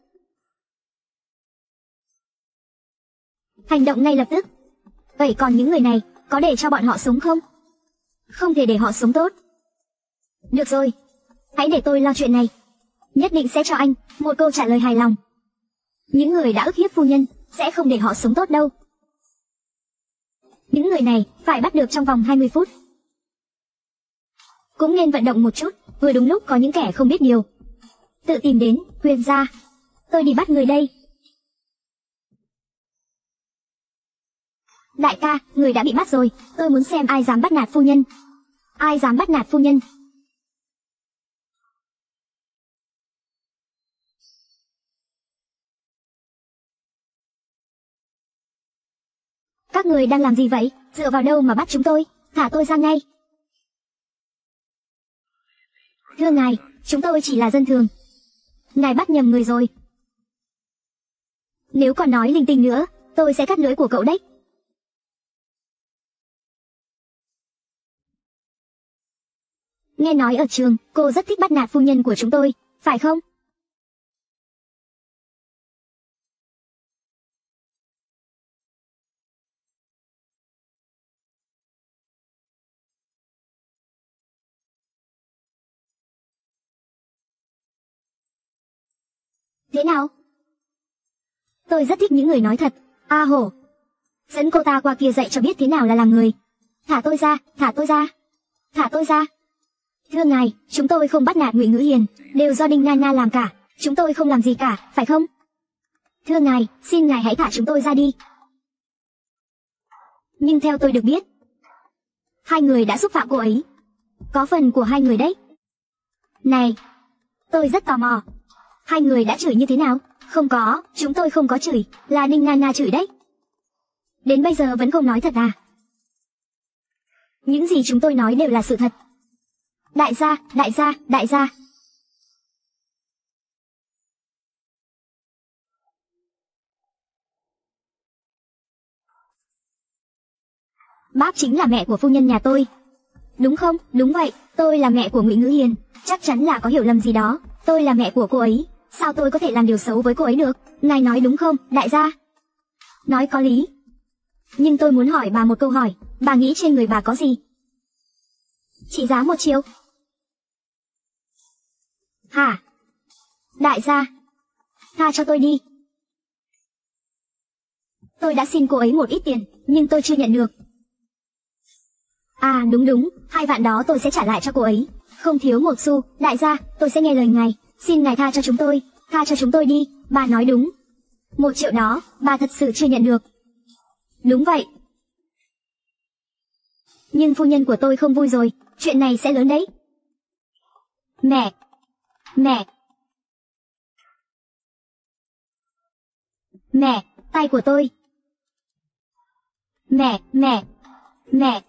A: Hành động ngay lập tức. Vậy còn những người này, có để cho bọn họ sống không? Không thể để họ sống tốt. Được rồi, hãy để tôi lo chuyện này. Nhất định sẽ cho anh một câu trả lời hài lòng. Những người đã ức hiếp phu nhân sẽ không để họ sống tốt đâu. Những người này phải bắt được trong vòng hai mươi phút. Cũng nên vận động một chút, vừa đúng lúc có những kẻ không biết điều tự tìm đến. Huyền gia, tôi đi bắt người đây. Đại ca, người đã bị bắt rồi. Tôi muốn xem ai dám bắt nạt phu nhân. Ai dám bắt nạt phu nhân? Các người đang làm gì vậy? Dựa vào đâu mà bắt chúng tôi? Thả tôi ra ngay. Thưa ngài, chúng tôi chỉ là dân thường. Ngài bắt nhầm người rồi. Nếu còn nói linh tinh nữa, tôi sẽ cắt lưỡi của cậu đấy. Nghe nói ở trường, cô rất thích bắt nạt phu nhân của chúng tôi, phải không? Thế nào? Tôi rất thích những người nói thật. A hổ, dẫn cô ta qua kia dạy cho biết thế nào là làm người. Thả tôi ra, thả tôi ra, thả tôi ra. Thưa ngài, chúng tôi không bắt nạt Ngụy Ngữ Hiền, đều do Đinh Nana làm cả. Chúng tôi không làm gì cả, phải không? Thưa ngài, xin ngài hãy thả chúng tôi ra đi. Nhưng theo tôi được biết, hai người đã xúc phạm cô ấy. Có phần của hai người đấy. Này, tôi rất tò mò. Hai người đã chửi như thế nào? Không có, chúng tôi không có chửi, là Đinh Nana chửi đấy. Đến bây giờ vẫn không nói thật à? Những gì chúng tôi nói đều là sự thật. Đại gia, đại gia, đại gia. Bác chính là mẹ của phu nhân nhà tôi. Đúng không? Đúng vậy, tôi là mẹ của Ngụy Ngữ Hiền. Chắc chắn là có hiểu lầm gì đó. Tôi là mẹ của cô ấy. Sao tôi có thể làm điều xấu với cô ấy được? Ngài nói đúng không, đại gia? Nói có lý. Nhưng tôi muốn hỏi bà một câu hỏi. Bà nghĩ trên người bà có gì? Trị giá một triệu. Hả? Đại gia, tha cho tôi đi. Tôi đã xin cô ấy một ít tiền, nhưng tôi chưa nhận được. À đúng đúng, hai vạn đó tôi sẽ trả lại cho cô ấy. Không thiếu một xu, đại gia, tôi sẽ nghe lời ngài. Xin ngài tha cho chúng tôi, tha cho chúng tôi đi, bà nói đúng. Một triệu đó, bà thật sự chưa nhận được. Đúng vậy. Nhưng phu nhân của tôi không vui rồi, chuyện này sẽ lớn đấy. Mẹ! Mẹ! Mẹ! Tay của tôi! Mẹ! Mẹ! Mẹ!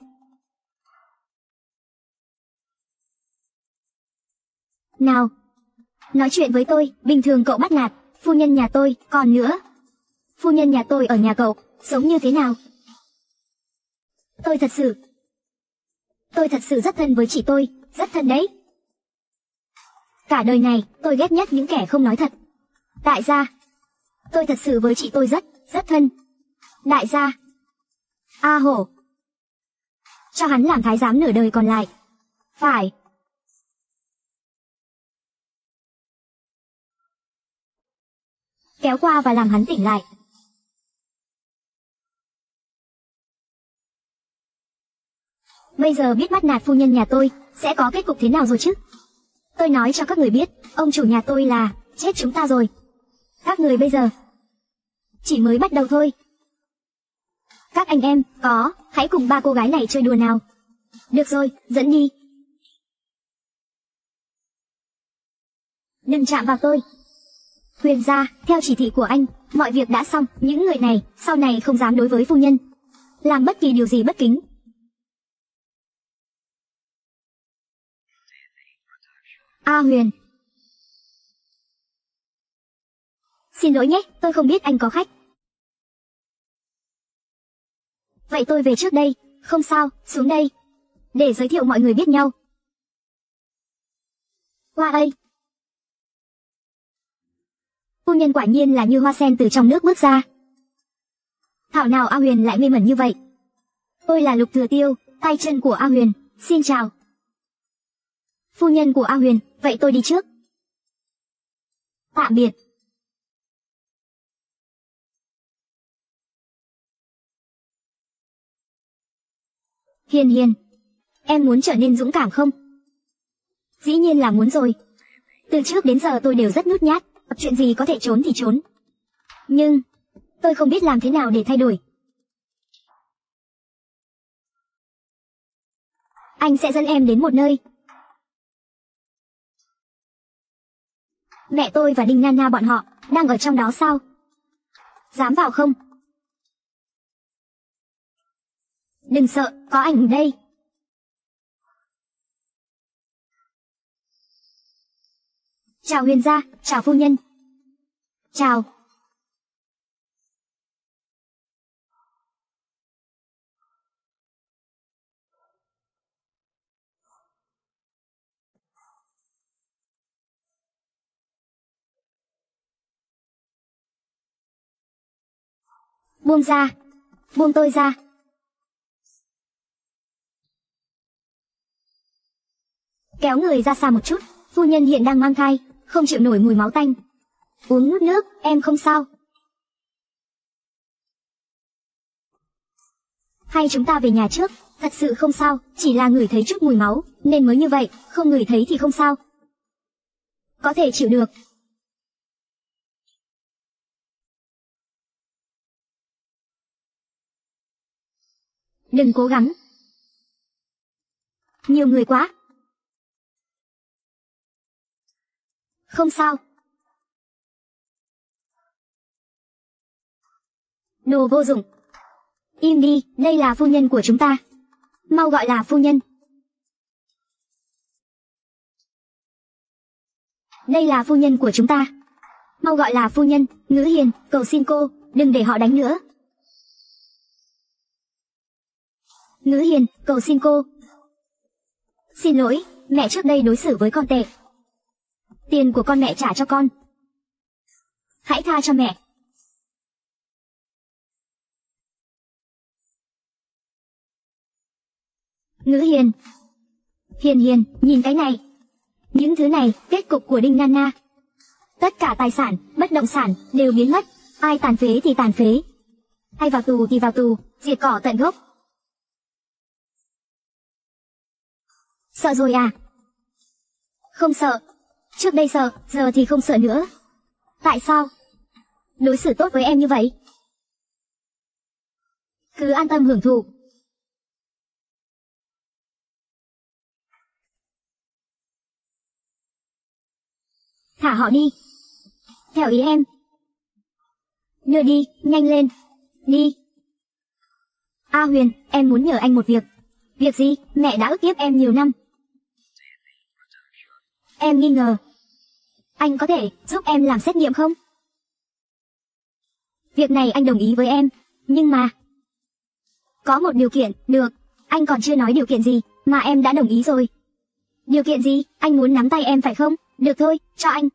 A: Nào! Nói chuyện với tôi, bình thường cậu bắt nạt phu nhân nhà tôi, còn nữa. Phu nhân nhà tôi ở nhà cậu, sống như thế nào? Tôi thật sự... Tôi thật sự rất thân với chị tôi, rất thân đấy. Cả đời này, tôi ghét nhất những kẻ không nói thật. Đại gia, tôi thật sự với chị tôi rất, rất thân. Đại gia. A hổ. Cho hắn làm thái giám nửa đời còn lại. Phải. Kéo qua và làm hắn tỉnh lại. Bây giờ biết bắt nạt phu nhân nhà tôi, sẽ có kết cục thế nào rồi chứ? Tôi nói cho các người biết, ông chủ nhà tôi là, chết chúng ta rồi. Các người bây giờ, chỉ mới bắt đầu thôi. Các anh em, có, hãy cùng ba cô gái này chơi đùa nào. Được rồi, dẫn đi. Đừng chạm vào tôi. Huyền gia, theo chỉ thị của anh, mọi việc đã xong, những người này, sau này không dám đối với phu nhân làm bất kỳ điều gì bất kính. A Huyền. Xin lỗi nhé, tôi không biết anh có khách. Vậy tôi về trước đây, không sao, xuống đây. Để giới thiệu mọi người biết nhau. Hoa ây. Phu nhân quả nhiên là như hoa sen từ trong nước bước ra. Thảo nào A Huyền lại mê mẩn như vậy. Tôi là Lục Thừa Tiêu, tay chân của A Huyền, xin chào. Phu nhân của A Huyền, vậy tôi đi trước. Tạm biệt. Hiền Hiền, em muốn trở nên dũng cảm không? Dĩ nhiên là muốn rồi. Từ trước đến giờ tôi đều rất nhút nhát, chuyện gì có thể trốn thì trốn. Nhưng, tôi không biết làm thế nào để thay đổi. Anh sẽ dẫn em đến một nơi. Mẹ tôi và Đinh Nana bọn họ, đang ở trong đó sao? Dám vào không? Đừng sợ, có anh ở đây. Chào Huyền gia, chào phu nhân. Chào. Buông ra. Buông tôi ra. Kéo người ra xa một chút, phu nhân hiện đang mang thai, không chịu nổi mùi máu tanh. Uống nút nước, em không sao. Hay chúng ta về nhà trước, thật sự không sao, chỉ là ngửi thấy chút mùi máu, nên mới như vậy, không ngửi thấy thì không sao. Có thể chịu được. Đừng cố gắng. Nhiều người quá. Không sao. Đồ vô dụng. Im đi, đây là phu nhân của chúng ta. Mau gọi là phu nhân. Đây là phu nhân của chúng ta. Mau gọi là phu nhân, Ngữ Hiền, cầu xin cô, đừng để họ đánh nữa. Ngữ Hiền, cầu xin cô. Xin lỗi, mẹ trước đây đối xử với con tệ. Tiền của con mẹ trả cho con. Hãy tha cho mẹ. Ngữ Hiền. Hiền Hiền, nhìn cái này. Những thứ này, kết cục của Đinh Nana. Tất cả tài sản, bất động sản, đều biến mất. Ai tàn phế thì tàn phế. Hay vào tù thì vào tù, diệt cỏ tận gốc. Sợ rồi à? Không sợ. Trước đây sợ, giờ thì không sợ nữa. Tại sao? Đối xử tốt với em như vậy. Cứ an tâm hưởng thụ. Thả họ đi. Theo ý em. Đưa đi, nhanh lên. Đi. A Huyền, em muốn nhờ anh một việc. Việc gì? Mẹ đã ức hiếp em nhiều năm. Em nghi ngờ. Anh có thể giúp em làm xét nghiệm không? Việc này anh đồng ý với em. Nhưng mà... Có một điều kiện, được. Anh còn chưa nói điều kiện gì, mà em đã đồng ý rồi. Điều kiện gì? Anh muốn nắm tay em phải không? Được thôi, cho anh.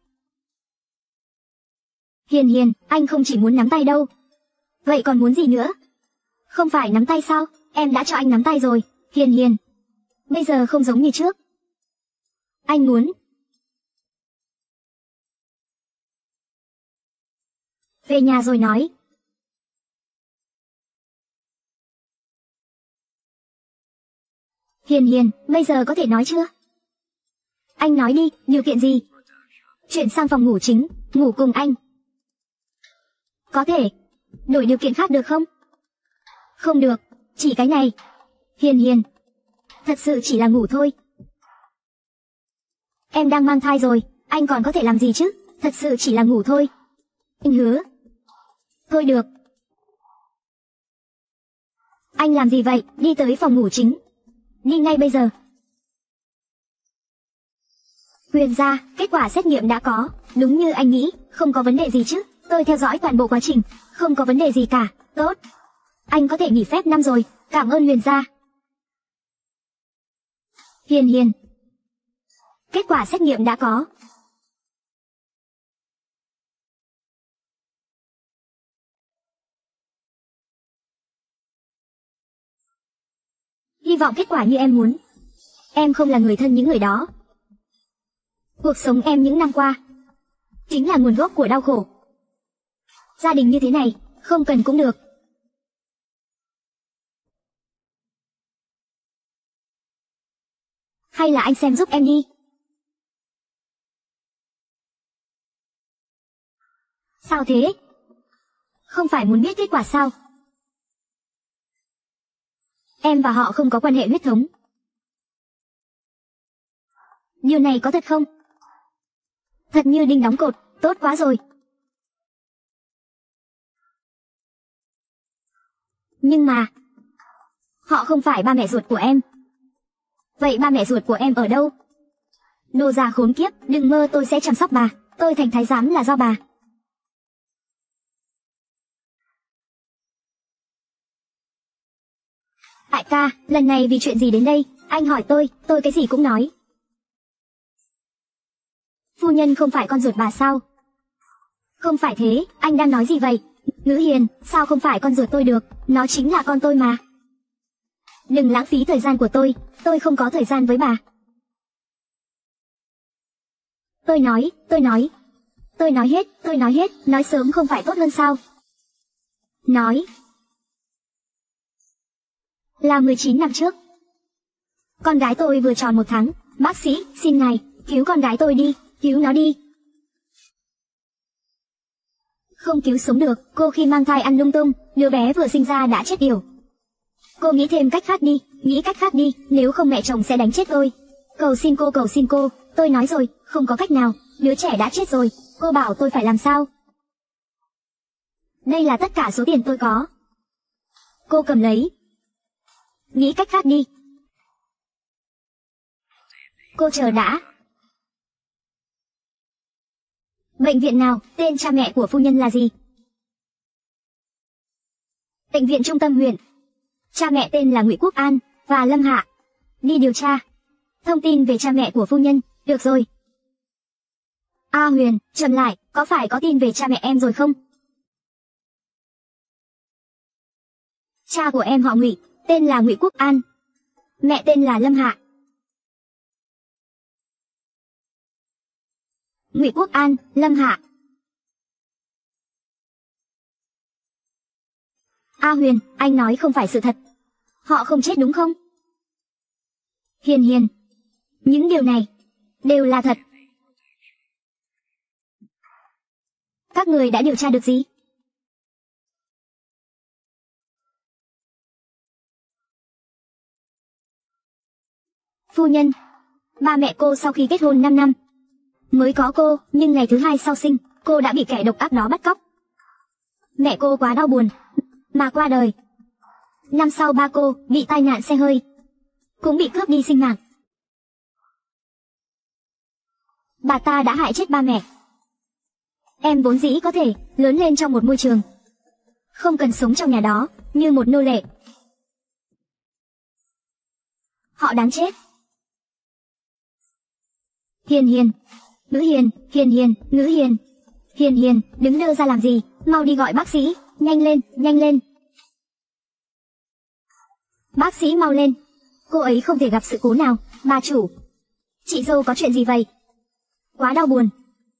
A: Hiền Hiền, anh không chỉ muốn nắm tay đâu. Vậy còn muốn gì nữa? Không phải nắm tay sao? Em đã cho anh nắm tay rồi. Hiền Hiền. Bây giờ không giống như trước. Anh muốn. Về nhà rồi nói. Hiền Hiền, bây giờ có thể nói chưa? Anh nói đi, điều kiện gì? Chuyển sang phòng ngủ chính, ngủ cùng anh. Có thể. Đổi điều kiện khác được không? Không được, chỉ cái này. Hiền Hiền. Thật sự chỉ là ngủ thôi. Em đang mang thai rồi, anh còn có thể làm gì chứ? Thật sự chỉ là ngủ thôi. Anh hứa. Thôi được. Anh làm gì vậy? Đi tới phòng ngủ chính. Đi ngay bây giờ. Huyền gia, kết quả xét nghiệm đã có. Đúng như anh nghĩ, không có vấn đề gì chứ. Tôi theo dõi toàn bộ quá trình, không có vấn đề gì cả. Tốt. Anh có thể nghỉ phép năm rồi, cảm ơn Huyền gia. Hiền Hiền. Kết quả xét nghiệm đã có. Hy vọng kết quả như em muốn. Em không là người thân những người đó. Cuộc sống em những năm qua chính là nguồn gốc của đau khổ. Gia đình như thế này, không cần cũng được. Hay là anh xem giúp em đi. Sao thế? Không phải muốn biết kết quả sao? Em và họ không có quan hệ huyết thống. Điều này có thật không? Thật như đinh đóng cột, tốt quá rồi. Nhưng mà... họ không phải ba mẹ ruột của em. Vậy ba mẹ ruột của em ở đâu? Đồ già khốn kiếp, đừng mơ tôi sẽ chăm sóc bà. Tôi thành thái giám là do bà. Đại ca, lần này vì chuyện gì đến đây? Anh hỏi tôi, tôi cái gì cũng nói. Phu nhân không phải con ruột bà sao? Không phải thế, anh đang nói gì vậy? Ngữ Hiền, sao không phải con ruột tôi được? Nó chính là con tôi mà. Đừng lãng phí thời gian của tôi, tôi không có thời gian với bà. Tôi nói, tôi nói. Tôi nói hết, tôi nói hết, nói sớm không phải tốt hơn sao? Nói. Là mười chín năm trước. Con gái tôi vừa tròn một tháng. Bác sĩ, xin ngài, cứu con gái tôi đi, cứu nó đi. Không cứu sống được, cô khi mang thai ăn lung tung, đứa bé vừa sinh ra đã chết yểu. Cô nghĩ thêm cách khác đi, nghĩ cách khác đi, nếu không mẹ chồng sẽ đánh chết tôi. Cầu xin cô, cầu xin cô, tôi nói rồi, không có cách nào, đứa trẻ đã chết rồi, cô bảo tôi phải làm sao? Đây là tất cả số tiền tôi có. Cô cầm lấy. Nghĩ cách khác đi. Cô chờ đã. Bệnh viện nào, tên cha mẹ của phu nhân là gì? Bệnh viện trung tâm huyện. Cha mẹ tên là Ngụy Quốc An và Lâm Hạ. Đi điều tra. Thông tin về cha mẹ của phu nhân, được rồi. A Huyền, trầm lại, có phải có tin về cha mẹ em rồi không? Cha của em họ Ngụy, tên là Ngụy Quốc An. Mẹ tên là Lâm Hạ. Ngụy Quốc An, Lâm Hạ. A Huyền, anh nói không phải sự thật. Họ không chết đúng không? Hiền Hiền, những điều này đều là thật. Các người đã điều tra được gì? Phu nhân, ba mẹ cô sau khi kết hôn năm năm mới có cô, nhưng ngày thứ hai sau sinh, cô đã bị kẻ độc ác đó bắt cóc. Mẹ cô quá đau buồn mà qua đời. Năm sau ba cô bị tai nạn xe hơi, cũng bị cướp đi sinh mạng. Bà ta đã hại chết ba mẹ. Em vốn dĩ có thể lớn lên trong một môi trường không cần sống trong nhà đó như một nô lệ. Họ đáng chết. Hiền Hiền, Ngữ Hiền, Hiền Hiền, Ngữ Hiền. Hiền Hiền, đứng đơ ra làm gì, mau đi gọi bác sĩ, nhanh lên, nhanh lên. Bác sĩ mau lên, cô ấy không thể gặp sự cố nào. Bà chủ, chị dâu có chuyện gì vậy? Quá đau buồn.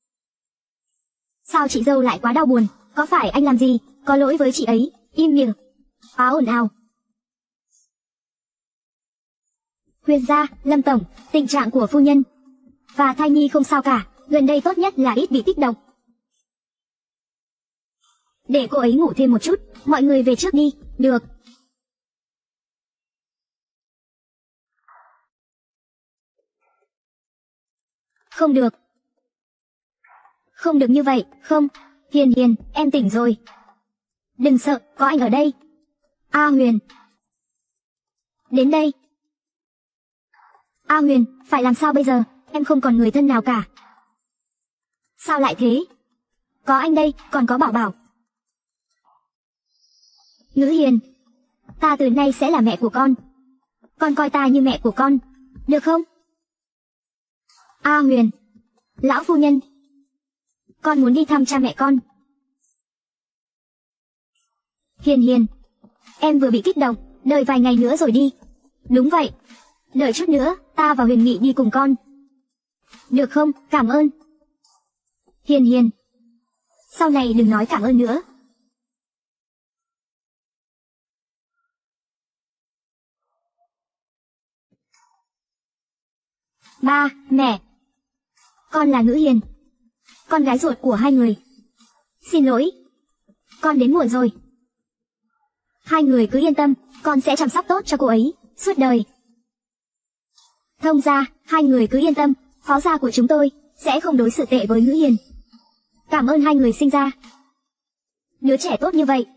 A: Sao chị dâu lại quá đau buồn? Có phải anh làm gì có lỗi với chị ấy? Im miệng. Quá ồn ào. Huyền gia, Lâm tổng, tình trạng của phu nhân và thai nhi không sao cả, gần đây tốt nhất là ít bị kích động. Để cô ấy ngủ thêm một chút, mọi người về trước đi. Được. Không được. Không được như vậy, không. Hiền Hiền, em tỉnh rồi. Đừng sợ, có anh ở đây. A Huyền, đến đây. A Huyền, phải làm sao bây giờ? Em không còn người thân nào cả. Sao lại thế? Có anh đây, còn có Bảo Bảo. Ngữ Hiền, ta từ nay sẽ là mẹ của con. Con coi ta như mẹ của con, được không? A Huyền, lão phu nhân, con muốn đi thăm cha mẹ con. Hiền Hiền, em vừa bị kích động, đợi vài ngày nữa rồi đi. Đúng vậy, đợi chút nữa, ta và Huyền Nghị đi cùng con. Được không? Cảm ơn. Hiền Hiền, sau này đừng nói cảm ơn nữa. Ba, mẹ, con là Ngữ Hiền, con gái ruột của hai người. Xin lỗi, con đến muộn rồi. Hai người cứ yên tâm, con sẽ chăm sóc tốt cho cô ấy suốt đời. Thông gia, hai người cứ yên tâm, phó gia của chúng tôi sẽ không đối xử tệ với Ngữ Hiền. Cảm ơn hai người sinh ra đứa trẻ tốt như vậy.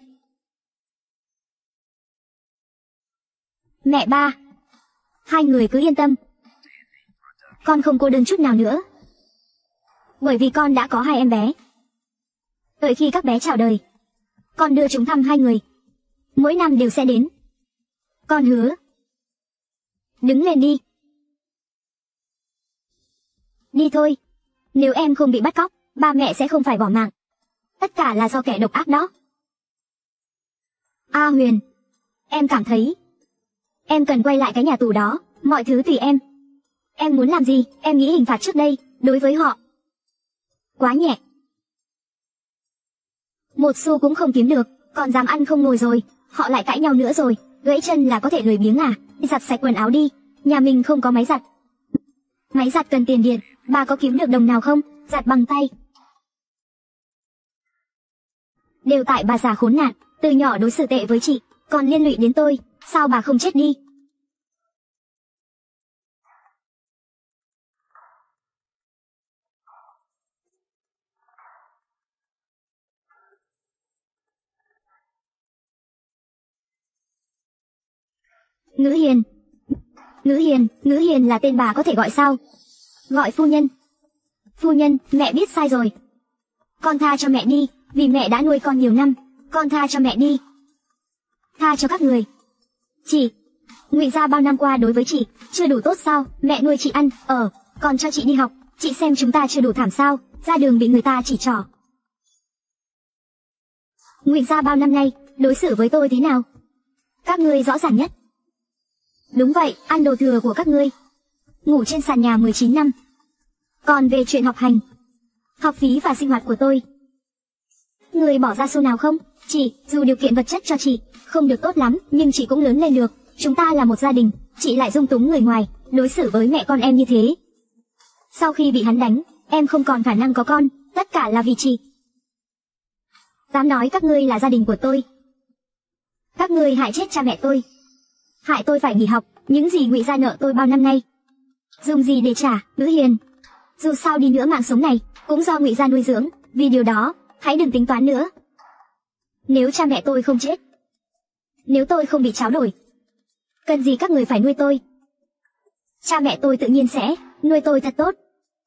A: Mẹ ba, hai người cứ yên tâm, con không cô đơn chút nào nữa. Bởi vì con đã có hai em bé. Đợi khi các bé chào đời, con đưa chúng thăm hai người. Mỗi năm đều sẽ đến. Con hứa. Đứng lên đi. Đi thôi. Nếu em không bị bắt cóc, ba mẹ sẽ không phải bỏ mạng. Tất cả là do kẻ độc ác đó. A Huyền, em cảm thấy em cần quay lại cái nhà tù đó. Mọi thứ tùy em. Em muốn làm gì, em nghĩ hình phạt trước đây đối với họ quá nhẹ. Một xu cũng không kiếm được, còn dám ăn không ngồi rồi. Họ lại cãi nhau nữa rồi. Gãy chân là có thể lười biếng à? Giặt sạch quần áo đi. Nhà mình không có máy giặt. Máy giặt cần tiền điện. Bà có kiếm được đồng nào không? Giặt bằng tay. Đều tại bà già khốn nạn, từ nhỏ đối xử tệ với chị, còn liên lụy đến tôi. Sao bà không chết đi? Ngữ Hiền. Ngữ Hiền, Ngữ Hiền là tên bà có thể gọi sao? Gọi phu nhân. Phu nhân, mẹ biết sai rồi. Con tha cho mẹ đi, vì mẹ đã nuôi con nhiều năm. Con tha cho mẹ đi. Tha cho các người. Chị, Ngụy gia bao năm qua đối với chị chưa đủ tốt sao? Mẹ nuôi chị ăn, ở, còn cho chị đi học. Chị xem chúng ta chưa đủ thảm sao? Ra đường bị người ta chỉ trỏ. Ngụy gia bao năm nay đối xử với tôi thế nào? Các ngươi rõ ràng nhất. Đúng vậy, ăn đồ thừa của các ngươi. Ngủ trên sàn nhà mười chín năm. Còn về chuyện học hành, học phí và sinh hoạt của tôi, người bỏ ra xu nào không? Chị, dù điều kiện vật chất cho chị không được tốt lắm, nhưng chị cũng lớn lên được. Chúng ta là một gia đình, chị lại dung túng người ngoài, đối xử với mẹ con em như thế. Sau khi bị hắn đánh, em không còn khả năng có con, tất cả là vì chị. Dám nói các ngươi là gia đình của tôi. Các ngươi hại chết cha mẹ tôi, hại tôi phải nghỉ học, những gì Ngụy gia nợ tôi bao năm nay, dùng gì để trả? Ngữ Hiền, dù sao đi nữa mạng sống này cũng do Ngụy gia nuôi dưỡng, vì điều đó hãy đừng tính toán nữa. Nếu cha mẹ tôi không chết, nếu tôi không bị tráo đổi, cần gì các người phải nuôi tôi? Cha mẹ tôi tự nhiên sẽ nuôi tôi thật tốt.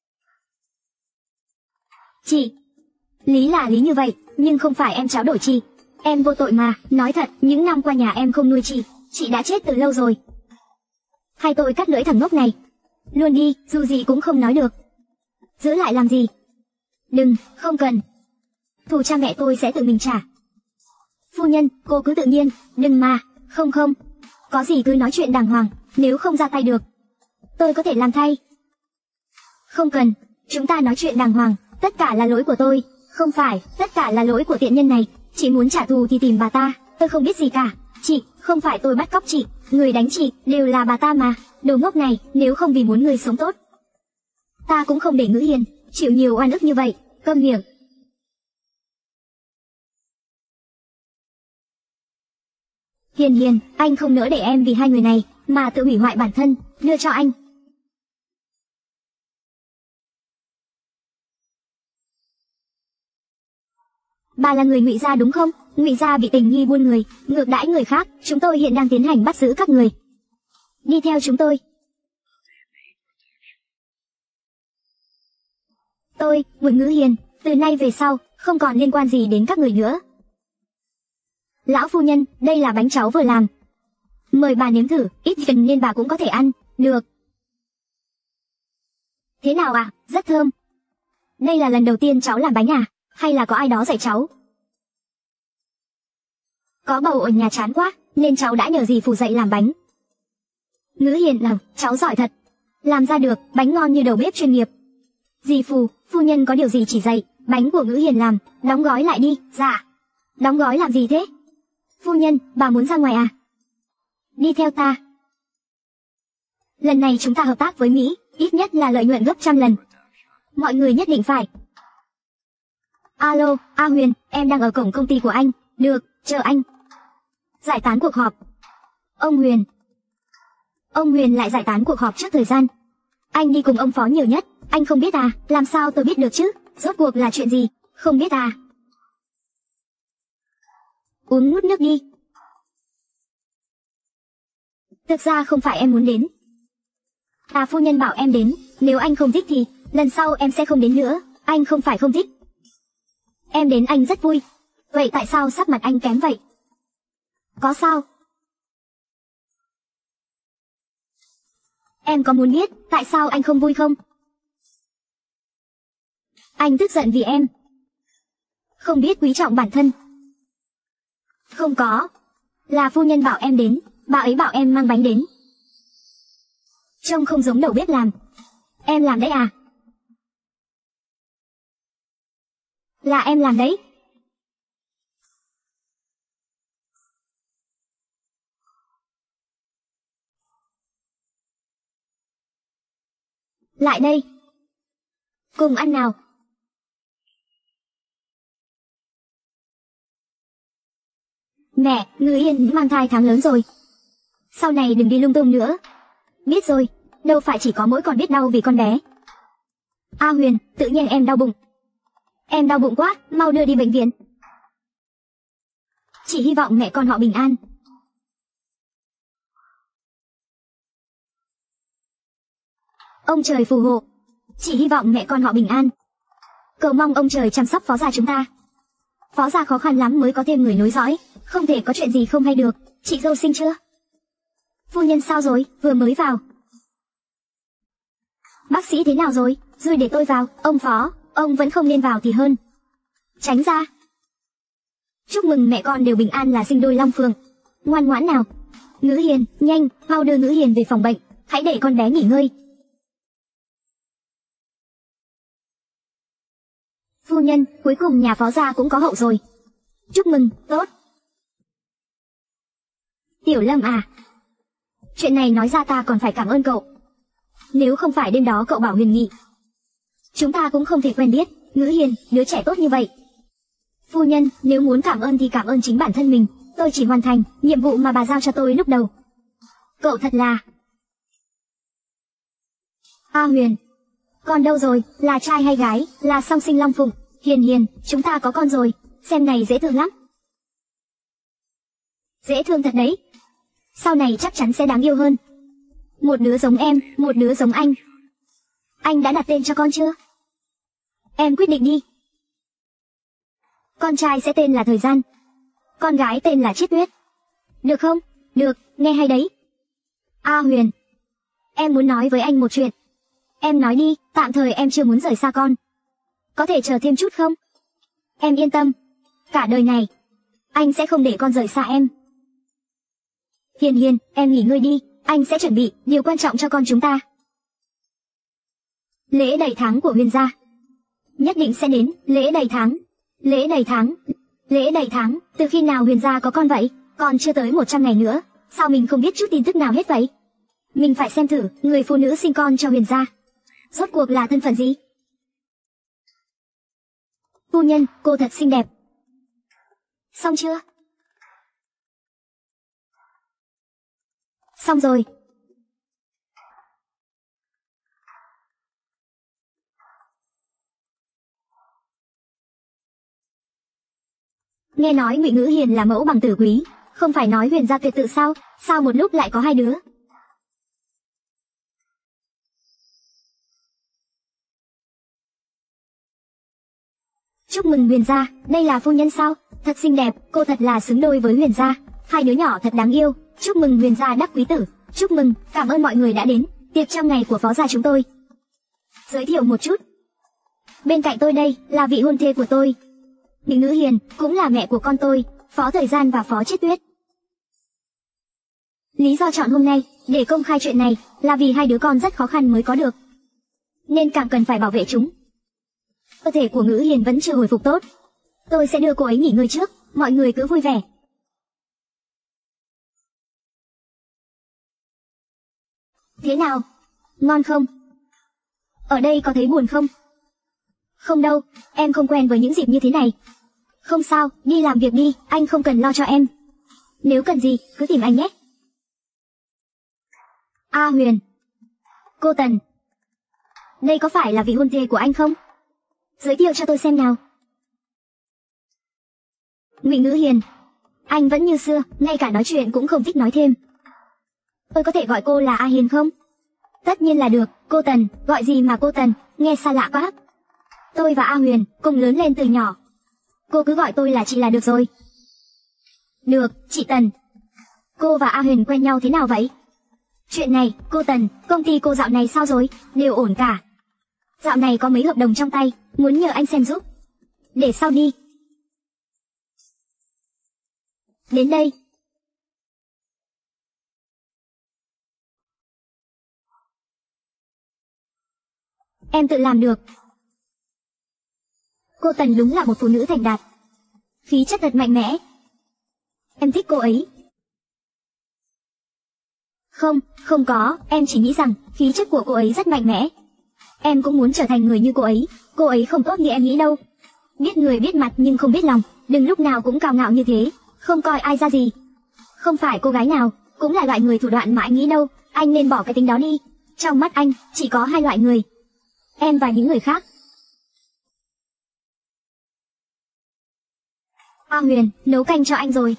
A: Chị, lý là lý như vậy, nhưng không phải em tráo đổi chị. Em vô tội mà, nói thật, những năm qua nhà em không nuôi chị, chị đã chết từ lâu rồi. Hay tôi cắt lưỡi thằng ngốc này. Luôn đi, dù gì cũng không nói được. Giữ lại làm gì? Đừng, không cần. Thù cha mẹ tôi sẽ tự mình trả. Phu nhân, cô cứ tự nhiên, đừng mà, không không. Có gì cứ nói chuyện đàng hoàng, nếu không ra tay được, tôi có thể làm thay. Không cần, chúng ta nói chuyện đàng hoàng, tất cả là lỗi của tôi. Không phải, tất cả là lỗi của tiện nhân này. Chị muốn trả thù thì tìm bà ta, tôi không biết gì cả. Chị, không phải tôi bắt cóc chị, người đánh chị đều là bà ta mà. Đồ ngốc này, nếu không vì muốn người sống tốt, ta cũng không để Ngữ Hiền chịu nhiều oan ức như vậy. Câm miệng. Hiền Hiền, anh không nỡ để em vì hai người này mà tự hủy hoại bản thân, đưa cho anh. Bà là người Ngụy gia đúng không? Ngụy gia bị tình nghi buôn người, ngược đãi người khác, chúng tôi hiện đang tiến hành bắt giữ các người. Đi theo chúng tôi. Tôi, Quỳnh Ngữ Hiền, từ nay về sau, không còn liên quan gì đến các người nữa. Lão phu nhân, đây là bánh cháu vừa làm. Mời bà nếm thử, ít phần nên bà cũng có thể ăn, được. Thế nào ạ? À? Rất thơm. Đây là lần đầu tiên cháu làm bánh à? Hay là có ai đó dạy cháu? Có bầu ở nhà chán quá, nên cháu đã nhờ dì Phù dạy làm bánh. Ngữ Hiền làm, cháu giỏi thật. Làm ra được, bánh ngon như đầu bếp chuyên nghiệp. Dì Phù, phu nhân có điều gì chỉ dạy, bánh của Ngữ Hiền làm, đóng gói lại đi. Dạ. Đóng gói làm gì thế? Phu nhân, bà muốn ra ngoài à? Đi theo ta. Lần này chúng ta hợp tác với Mỹ, ít nhất là lợi nhuận gấp trăm lần. Mọi người nhất định phải. Alo, A Huyền, em đang ở cổng công ty của anh. Được, chờ anh. Giải tán cuộc họp. Ông Huyền. Ông Huyền lại giải tán cuộc họp trước thời gian. Anh đi cùng ông phó nhiều nhất, anh không biết à? Làm sao tôi biết được chứ? Rốt cuộc là chuyện gì? Không biết à? Uống nút nước đi. Thực ra không phải em muốn đến. À phu nhân bảo em đến, nếu anh không thích thì, lần sau em sẽ không đến nữa. Anh không phải không thích. Em đến anh rất vui. Vậy tại sao sắc mặt anh kém vậy? Có sao? Em có muốn biết tại sao anh không vui không? Anh tức giận vì em không biết quý trọng bản thân. Không có. Là phu nhân bảo em đến, bà ấy bảo em mang bánh đến. Trông không giống đầu bếp làm. Em làm đấy à? Là em làm đấy. Lại đây. Cùng ăn nào. Mẹ, Ngữ Yên mang thai tháng lớn rồi. Sau này đừng đi lung tung nữa. Biết rồi, đâu phải chỉ có mỗi con biết đau vì con bé. A Huyền, tự nhiên em đau bụng. Em đau bụng quá, mau đưa đi bệnh viện. Chỉ hy vọng mẹ con họ bình an. Ông trời phù hộ. Chỉ hy vọng mẹ con họ bình an. Cầu mong ông trời chăm sóc phó gia chúng ta. Phó gia khó khăn lắm mới có thêm người nối dõi, không thể có chuyện gì không hay được. Chị dâu sinh chưa? Phu nhân sao rồi, vừa mới vào. Bác sĩ thế nào rồi? Rồi để tôi vào. Ông phó, ông vẫn không nên vào thì hơn. Tránh ra. Chúc mừng mẹ con đều bình an là sinh đôi long phượng. Ngoan ngoãn nào. Ngữ Hiền, nhanh, mau đưa Ngữ Hiền về phòng bệnh. Hãy để con bé nghỉ ngơi. Phu Phu nhân, cuối cùng nhà phó gia cũng có hậu rồi. Chúc mừng, tốt. Tiểu Lâm à, chuyện này nói ra ta còn phải cảm ơn cậu. Nếu không phải đêm đó cậu bảo Huyền Nghị, chúng ta cũng không thể quen biết. Ngữ Hiền, đứa trẻ tốt như vậy. Phu nhân, nếu muốn cảm ơn thì cảm ơn chính bản thân mình. Tôi chỉ hoàn thành nhiệm vụ mà bà giao cho tôi lúc đầu. Cậu thật là... A Huyền, con đâu rồi, là trai hay gái, là song sinh long phụng? Hiền Hiền, chúng ta có con rồi, xem này dễ thương lắm. Dễ thương thật đấy. Sau này chắc chắn sẽ đáng yêu hơn. Một đứa giống em, một đứa giống anh. Anh đã đặt tên cho con chưa? Em quyết định đi. Con trai sẽ tên là Thời Gian, con gái tên là Chiết Tuyết. Được không? Được, nghe hay đấy. A Huyền, em muốn nói với anh một chuyện. Em nói đi, tạm thời em chưa muốn rời xa con. Có thể chờ thêm chút không? Em yên tâm, cả đời này anh sẽ không để con rời xa em. Hiền Hiền, em nghỉ ngơi đi, anh sẽ chuẩn bị điều quan trọng cho con chúng ta. Lễ đầy tháng của Huyền gia. Nhất định sẽ đến, lễ đầy tháng. Lễ đầy tháng. Lễ đầy tháng, từ khi nào Huyền gia có con vậy? Còn chưa tới một trăm ngày nữa, sao mình không biết chút tin tức nào hết vậy? Mình phải xem thử, người phụ nữ sinh con cho Huyền gia rốt cuộc là thân phận gì? Phu nhân, cô thật xinh đẹp. Xong chưa? Xong rồi. Nghe nói Ngụy Ngữ Hiền là mẫu bằng tử quý, không phải nói Huyền gia tuyệt tự sao? Sao một lúc lại có hai đứa? Chúc mừng Huyền gia, đây là phu nhân sao? Thật xinh đẹp, cô thật là xứng đôi với Huyền gia. Hai đứa nhỏ thật đáng yêu. Chúc mừng Huyền gia đắc quý tử. Chúc mừng, cảm ơn mọi người đã đến tiệc trăm ngày của phó gia chúng tôi. Giới thiệu một chút. Bên cạnh tôi đây là vị hôn thê của tôi, Ngụy Ngữ Hiền, cũng là mẹ của con tôi, Phó Thời Gian và Phó Chiết Tuyết. Lý do chọn hôm nay để công khai chuyện này là vì hai đứa con rất khó khăn mới có được, nên càng cần phải bảo vệ chúng. Cơ thể của Ngữ Hiền vẫn chưa hồi phục tốt, tôi sẽ đưa cô ấy nghỉ ngơi trước, mọi người cứ vui vẻ. Thế nào? Ngon không? Ở đây có thấy buồn không? Không đâu, em không quen với những dịp như thế này. Không sao, đi làm việc đi, anh không cần lo cho em. Nếu cần gì, cứ tìm anh nhé. A Huyền, cô Tần, đây có phải là vị hôn thê của anh không? Giới thiệu cho tôi xem nào. Ngụy Ngữ Hiền, anh vẫn như xưa, ngay cả nói chuyện cũng không thích nói thêm. Tôi có thể gọi cô là A Hiền không? Tất nhiên là được, cô Tần, gọi gì mà cô Tần, nghe xa lạ quá. Tôi và A Huyền cùng lớn lên từ nhỏ, cô cứ gọi tôi là chị là được rồi. Được, chị Tần. Cô và A Huyền quen nhau thế nào vậy? Chuyện này, cô Tần, công ty cô dạo này sao rồi? Đều ổn cả. Dạo này có mấy hợp đồng trong tay, muốn nhờ anh xem giúp. Để sau đi. Đến đây. Em tự làm được. Cô Tần đúng là một phụ nữ thành đạt, khí chất thật mạnh mẽ. Em thích cô ấy. Không, không có, em chỉ nghĩ rằng khí chất của cô ấy rất mạnh mẽ. Em cũng muốn trở thành người như cô ấy. Cô ấy không tốt như em nghĩ đâu. Biết người biết mặt nhưng không biết lòng, đừng lúc nào cũng cao ngạo như thế, không coi ai ra gì. Không phải cô gái nào cũng là loại người thủ đoạn mà anh nghĩ đâu. Anh nên bỏ cái tính đó đi. Trong mắt anh chỉ có hai loại người, em và những người khác. A Huyền, nấu canh cho anh rồi.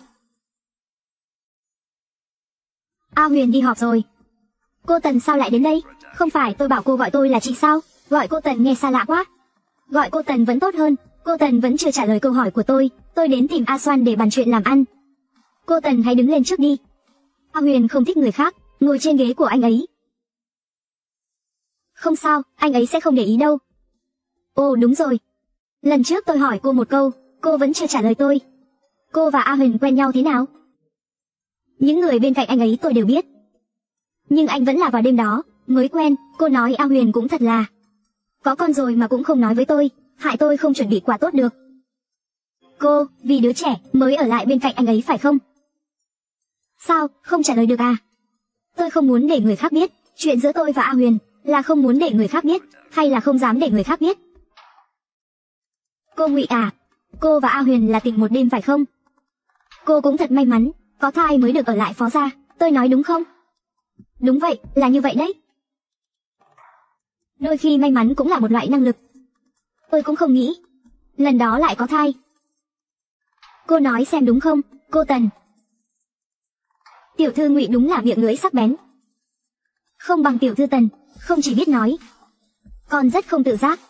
A: A Huyền đi họp rồi. Cô Tần sao lại đến đây? Không phải tôi bảo cô gọi tôi là chị sao? Gọi cô Tần nghe xa lạ quá. Gọi cô Tần vẫn tốt hơn. Cô Tần vẫn chưa trả lời câu hỏi của tôi. Tôi đến tìm A Soan để bàn chuyện làm ăn. Cô Tần hãy đứng lên trước đi. A Huyền không thích người khác ngồi trên ghế của anh ấy. Không sao, anh ấy sẽ không để ý đâu. Ồ đúng rồi, lần trước tôi hỏi cô một câu, cô vẫn chưa trả lời tôi. Cô và A Huyền quen nhau thế nào? Những người bên cạnh anh ấy tôi đều biết, nhưng anh vẫn là vào đêm đó mới quen. Cô nói A Huyền cũng thật là có con rồi mà cũng không nói với tôi. hại tôi không chuẩn bị quà tốt được. Cô, vì đứa trẻ mới ở lại bên cạnh anh ấy phải không? Sao, không trả lời được à? Tôi không muốn để người khác biết, chuyện giữa tôi và A Huyền là không muốn để người khác biết, hay là không dám để người khác biết? Cô Ngụy à, cô và A Huyền là tình một đêm phải không? Cô cũng thật may mắn, có thai mới được ở lại Phó gia, tôi nói đúng không? Đúng vậy, là như vậy đấy. Đôi khi may mắn cũng là một loại năng lực. Tôi cũng không nghĩ, lần đó lại có thai. Cô nói xem đúng không, cô Tần? Tiểu thư Ngụy đúng là miệng lưỡi sắc bén. Không bằng tiểu thư Tần, không chỉ biết nói, còn rất không tự giác.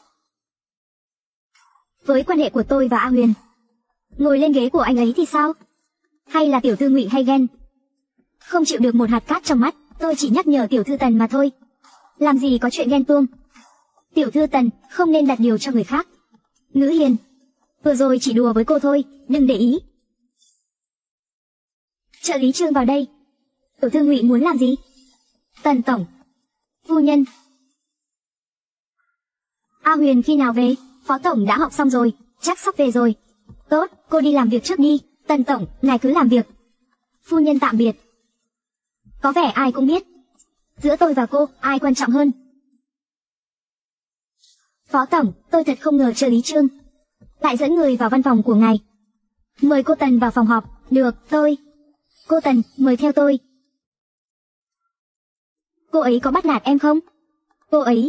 A: Với quan hệ của tôi và A Huyền, ngồi lên ghế của anh ấy thì sao? Hay là tiểu thư Ngụy hay ghen? Không chịu được một hạt cát trong mắt, tôi chỉ nhắc nhở tiểu thư Tần mà thôi. Làm gì có chuyện ghen tuông. Tiểu thư Tần, không nên đặt điều cho người khác. Ngữ Hiền, vừa rồi chỉ đùa với cô thôi, đừng để ý. Trợ lý Trương vào đây. Tiểu thư Ngụy muốn làm gì? Tần tổng. Phu nhân. A Huyền khi nào về? Phó tổng đã học xong rồi, chắc sắp về rồi. Tốt, cô đi làm việc trước đi. Tần tổng, ngài cứ làm việc. Phu nhân tạm biệt. Có vẻ ai cũng biết, giữa tôi và cô, ai quan trọng hơn? Phó tổng, tôi thật không ngờ trợ lý Trương lại dẫn người vào văn phòng của ngài. Mời cô Tần vào phòng họp. Được, tôi. Cô Tần, mời theo tôi. Cô ấy có bắt nạt em không? Cô ấy...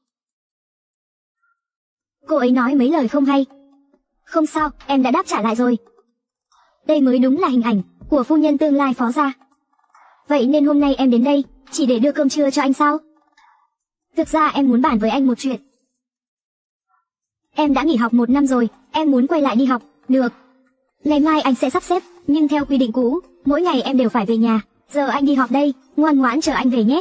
A: Cô ấy nói mấy lời không hay. Không sao, em đã đáp trả lại rồi. Đây mới đúng là hình ảnh của phu nhân tương lai Phó gia. Vậy nên hôm nay em đến đây chỉ để đưa cơm trưa cho anh sao? Thực ra em muốn bàn với anh một chuyện. Em đã nghỉ học một năm rồi, em muốn quay lại đi học. Được. Ngày mai anh sẽ sắp xếp, nhưng theo quy định cũ, mỗi ngày em đều phải về nhà. Giờ anh đi học đây, ngoan ngoãn chờ anh về nhé.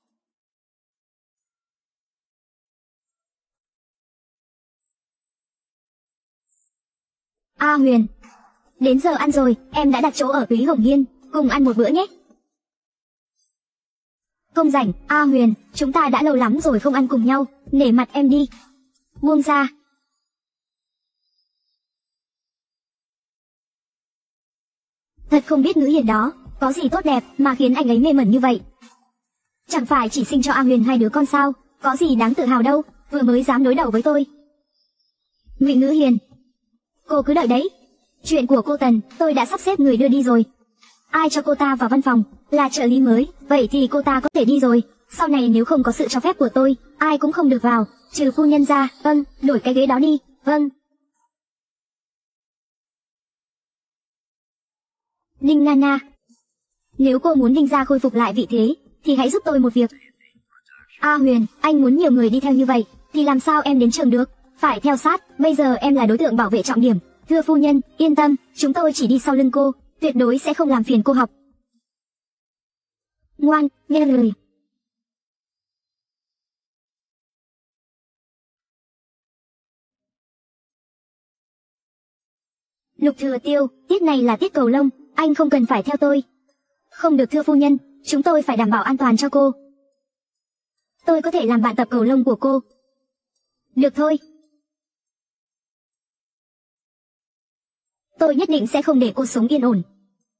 A: A Huyền, đến giờ ăn rồi, em đã đặt chỗ ở Túy Hồng Hiên, cùng ăn một bữa nhé. Không rảnh, A Huyền, chúng ta đã lâu lắm rồi không ăn cùng nhau, nể mặt em đi. Buông ra. Thật không biết Ngữ Hiền đó, có gì tốt đẹp mà khiến anh ấy mê mẩn như vậy. Chẳng phải chỉ sinh cho A Huyền hai đứa con sao, có gì đáng tự hào đâu, vừa mới dám đối đầu với tôi. Ngụy Ngữ Hiền, cô cứ đợi đấy. Chuyện của cô Tần, tôi đã sắp xếp người đưa đi rồi. Ai cho cô ta vào văn phòng, là trợ lý mới, vậy thì cô ta có thể đi rồi. Sau này nếu không có sự cho phép của tôi, ai cũng không được vào, trừ phu nhân ra. Vâng, đổi cái ghế đó đi. Vâng. Ninh Nana, nếu cô muốn Ninh gia khôi phục lại vị thế, thì hãy giúp tôi một việc. A Huyền, anh muốn nhiều người đi theo như vậy, thì làm sao em đến trường được? Phải theo sát, bây giờ em là đối tượng bảo vệ trọng điểm. Thưa phu nhân, yên tâm, chúng tôi chỉ đi sau lưng cô, tuyệt đối sẽ không làm phiền cô học. Ngoan, nghe lời. Lục Thừa Tiêu, tiết này là tiết cầu lông, anh không cần phải theo tôi. Không được thưa phu nhân, chúng tôi phải đảm bảo an toàn cho cô. Tôi có thể làm bạn tập cầu lông của cô. Được thôi. Tôi nhất định sẽ không để cô sống yên ổn.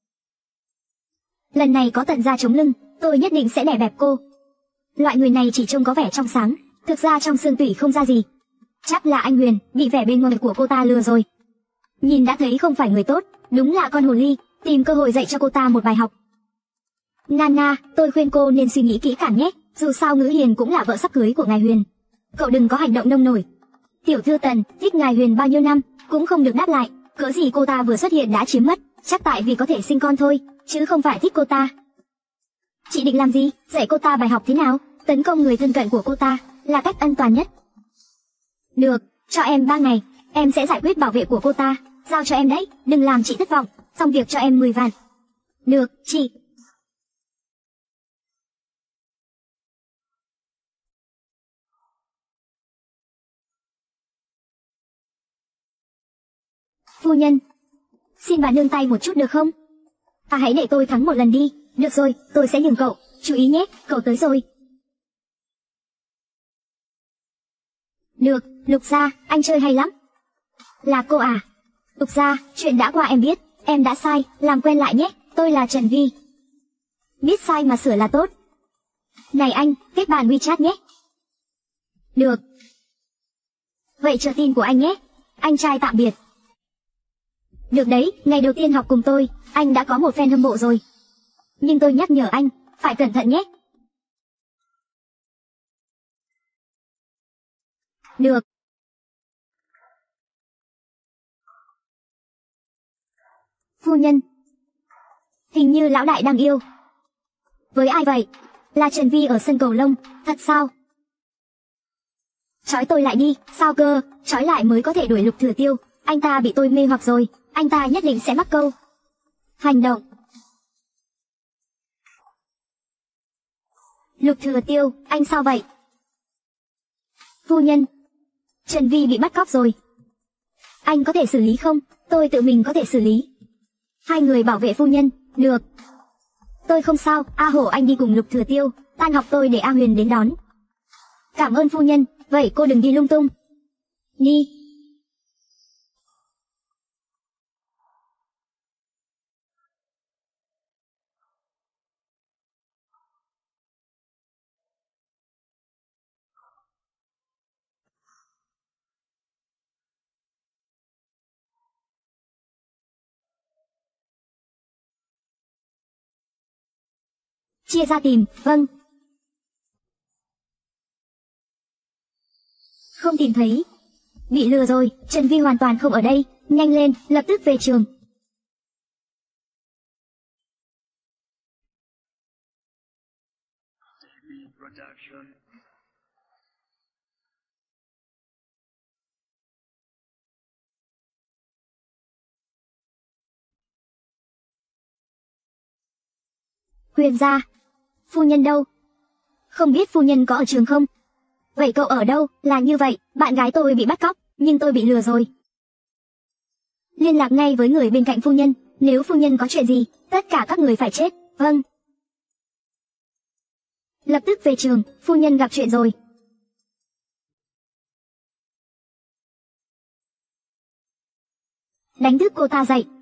A: Lần này có Tần gia chống lưng, tôi nhất định sẽ đè bẹp cô. Loại người này chỉ trông có vẻ trong sáng, thực ra trong xương tủy không ra gì. Chắc là anh Huyền bị vẻ bên ngoài của cô ta lừa rồi. Nhìn đã thấy không phải người tốt, đúng là con hồ ly, tìm cơ hội dạy cho cô ta một bài học. Nana, tôi khuyên cô nên suy nghĩ kỹ càng nhé, dù sao Ngữ Hiền cũng là vợ sắp cưới của ngài Huyền. Cậu đừng có hành động nông nổi. Tiểu thư Tần thích ngài Huyền bao nhiêu năm, cũng không được đáp lại, cớ gì cô ta vừa xuất hiện đã chiếm mất, chắc tại vì có thể sinh con thôi, chứ không phải thích cô ta. Chị định làm gì, dạy cô ta bài học thế nào, tấn công người thân cận của cô ta, là cách an toàn nhất. Được, cho em ba ngày, em sẽ giải quyết bảo vệ của cô ta, giao cho em đấy, đừng làm chị thất vọng, xong việc cho em mười vạn. Được, chị. Phu nhân, xin bà nương tay một chút được không? À hãy để tôi thắng một lần đi, được rồi, tôi sẽ nhường cậu, chú ý nhé, cậu tới rồi. Được, Lục gia, anh chơi hay lắm. Là cô à? Lục gia, chuyện đã qua em biết, em đã sai, làm quen lại nhé, tôi là Trần Vi. Biết sai mà sửa là tốt. Này anh, kết bạn WeChat nhé. Được. Vậy chờ tin của anh nhé. Anh trai tạm biệt. Được đấy, ngày đầu tiên học cùng tôi, anh đã có một fan hâm mộ rồi. Nhưng tôi nhắc nhở anh, phải cẩn thận nhé. Được. Phu nhân. Hình như lão đại đang yêu. Với ai vậy? Là Trần Vi ở sân cầu lông, thật sao? Trói tôi lại đi, sao cơ, trói lại mới có thể đuổi Lục Thừa Tiêu, anh ta bị tôi mê hoặc rồi, anh ta nhất định sẽ mắc câu. Hành động. Lục Thừa Tiêu, anh sao vậy? Phu nhân. Trần Vi bị bắt cóc rồi. Anh có thể xử lý không? Tôi tự mình có thể xử lý. Hai người bảo vệ phu nhân, được. Tôi không sao, A Hổ anh đi cùng Lục Thừa Tiêu, tan học tôi để A Huyền đến đón. Cảm ơn phu nhân, vậy cô đừng đi lung tung. Đi. Chia ra tìm, vâng. Không tìm thấy. Bị lừa rồi, Trần Vi hoàn toàn không ở đây, nhanh lên, lập tức về trường. Huyền gia. Phu nhân đâu? Không biết phu nhân có ở trường không? Vậy cậu ở đâu? Là như vậy, bạn gái tôi bị bắt cóc, nhưng tôi bị lừa rồi. Liên lạc ngay với người bên cạnh phu nhân, nếu phu nhân có chuyện gì, tất cả các người phải chết, vâng. Lập tức về trường, phu nhân gặp chuyện rồi. Đánh thức cô ta dậy.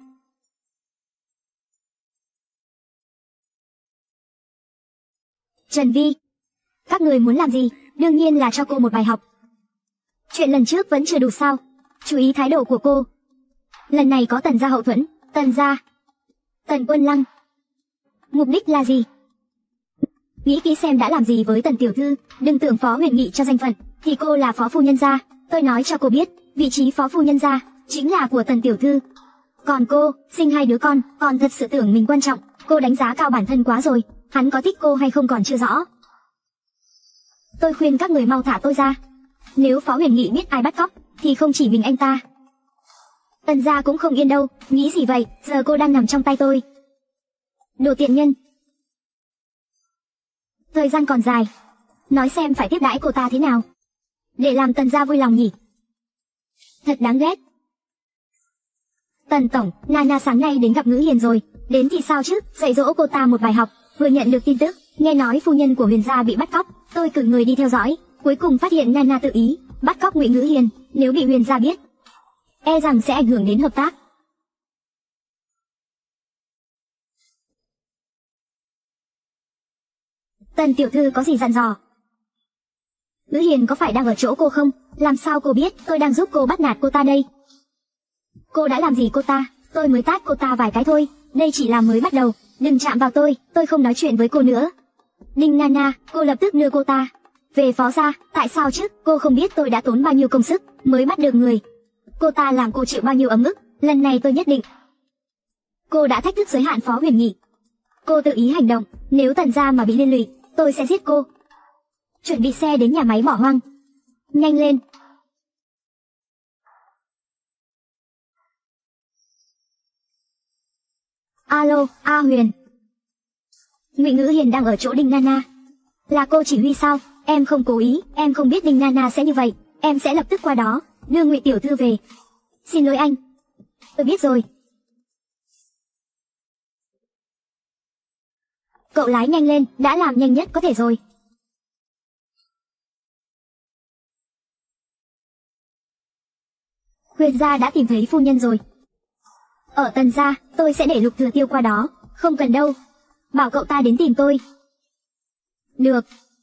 A: Trần Vi, các người muốn làm gì? Đương nhiên là cho cô một bài học. Chuyện lần trước vẫn chưa đủ sao? Chú ý thái độ của cô. Lần này có Tần gia hậu thuẫn, Tần gia, Tần Quân Lăng. Mục đích là gì? Nghĩ kỹ xem đã làm gì với Tần tiểu thư, đừng tưởng Phó Huyền Nghị cho danh phận, thì cô là phó phu nhân gia. Tôi nói cho cô biết, vị trí phó phu nhân gia chính là của Tần tiểu thư. Còn cô, sinh hai đứa con, còn thật sự tưởng mình quan trọng, cô đánh giá cao bản thân quá rồi. Hắn có thích cô hay không còn chưa rõ. Tôi khuyên các người mau thả tôi ra. Nếu Phó Huyền Nghị biết ai bắt cóc, thì không chỉ mình anh ta. Tần gia cũng không yên đâu, nghĩ gì vậy, giờ cô đang nằm trong tay tôi. Đồ tiện nhân. Thời gian còn dài, nói xem phải tiếp đãi cô ta thế nào, để làm Tần gia vui lòng nhỉ. Thật đáng ghét. Tần tổng, Nana sáng nay đến gặp Ngữ Hiền rồi, đến thì sao chứ, dạy dỗ cô ta một bài học. Vừa nhận được tin tức, nghe nói phu nhân của Huyền gia bị bắt cóc, tôi cử người đi theo dõi, cuối cùng phát hiện Nana tự ý bắt cóc Ngụy Ngữ Hiền, nếu bị Huyền gia biết, e rằng sẽ ảnh hưởng đến hợp tác. Tần tiểu thư có gì dặn dò? Ngữ Hiền có phải đang ở chỗ cô không? Làm sao cô biết tôi đang giúp cô bắt nạt cô ta đây? Cô đã làm gì cô ta? Tôi mới tát cô ta vài cái thôi, đây chỉ là mới bắt đầu, đừng chạm vào tôi, tôi không nói chuyện với cô nữa. Đinh Nana, cô lập tức đưa cô ta về phó gia, tại sao chứ? Cô không biết tôi đã tốn bao nhiêu công sức mới bắt được người. Cô ta làm cô chịu bao nhiêu ấm ức, lần này tôi nhất định. Cô đã thách thức giới hạn Phó Huyền Nghị. Cô tự ý hành động, nếu Tần gia mà bị liên lụy, tôi sẽ giết cô. Chuẩn bị xe đến nhà máy bỏ hoang. Nhanh lên. Alo, A Huyền. Ngụy Ngữ Hiền đang ở chỗ Đinh Nana. Là cô chỉ huy sao? Em không cố ý, em không biết Đinh Nana sẽ như vậy, em sẽ lập tức qua đó, đưa Ngụy tiểu thư về. Xin lỗi anh. Tôi biết rồi. Cậu lái nhanh lên, đã làm nhanh nhất có thể rồi. Huyền gia đã tìm thấy phu nhân rồi. Ở Tần gia, tôi sẽ để Lục Thừa Tiêu qua đó. Không cần đâu. Bảo cậu ta đến tìm tôi. Được.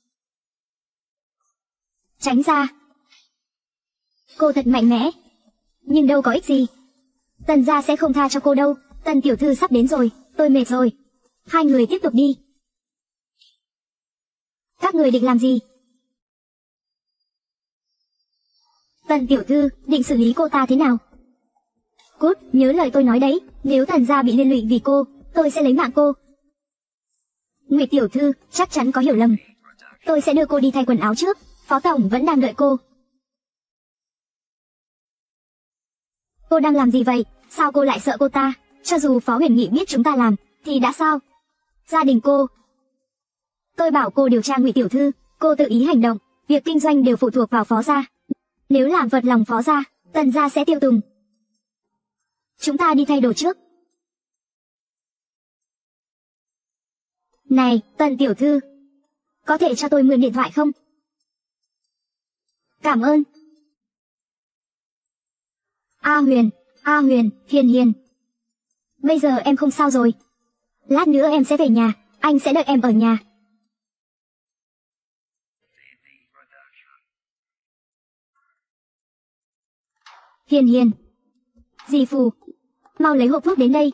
A: Tránh ra. Cô thật mạnh mẽ. Nhưng đâu có ích gì. Tần gia sẽ không tha cho cô đâu. Tần tiểu thư sắp đến rồi, tôi mệt rồi. Hai người tiếp tục đi. Các người định làm gì? Tần tiểu thư, định xử lý cô ta thế nào? Cút, nhớ lời tôi nói đấy, nếu Tần gia bị liên lụy vì cô, tôi sẽ lấy mạng cô. Ngụy tiểu thư, chắc chắn có hiểu lầm. Tôi sẽ đưa cô đi thay quần áo trước, Phó tổng vẫn đang đợi cô. Cô đang làm gì vậy? Sao cô lại sợ cô ta? Cho dù Phó Huyền Nghị biết chúng ta làm, thì đã sao? Gia đình cô. Tôi bảo cô điều tra Ngụy tiểu thư, cô tự ý hành động, việc kinh doanh đều phụ thuộc vào Phó gia. Nếu làm vật lòng Phó gia, Tần gia sẽ tiêu tùng. Chúng ta đi thay đồ trước. Này, Tần tiểu thư, có thể cho tôi mượn điện thoại không? Cảm ơn. A Huyền, A Huyền, Hiền Hiền. Bây giờ em không sao rồi. Lát nữa em sẽ về nhà, anh sẽ đợi em ở nhà. Hiền Hiền. Dì Phù, mau lấy hộp thuốc đến đây.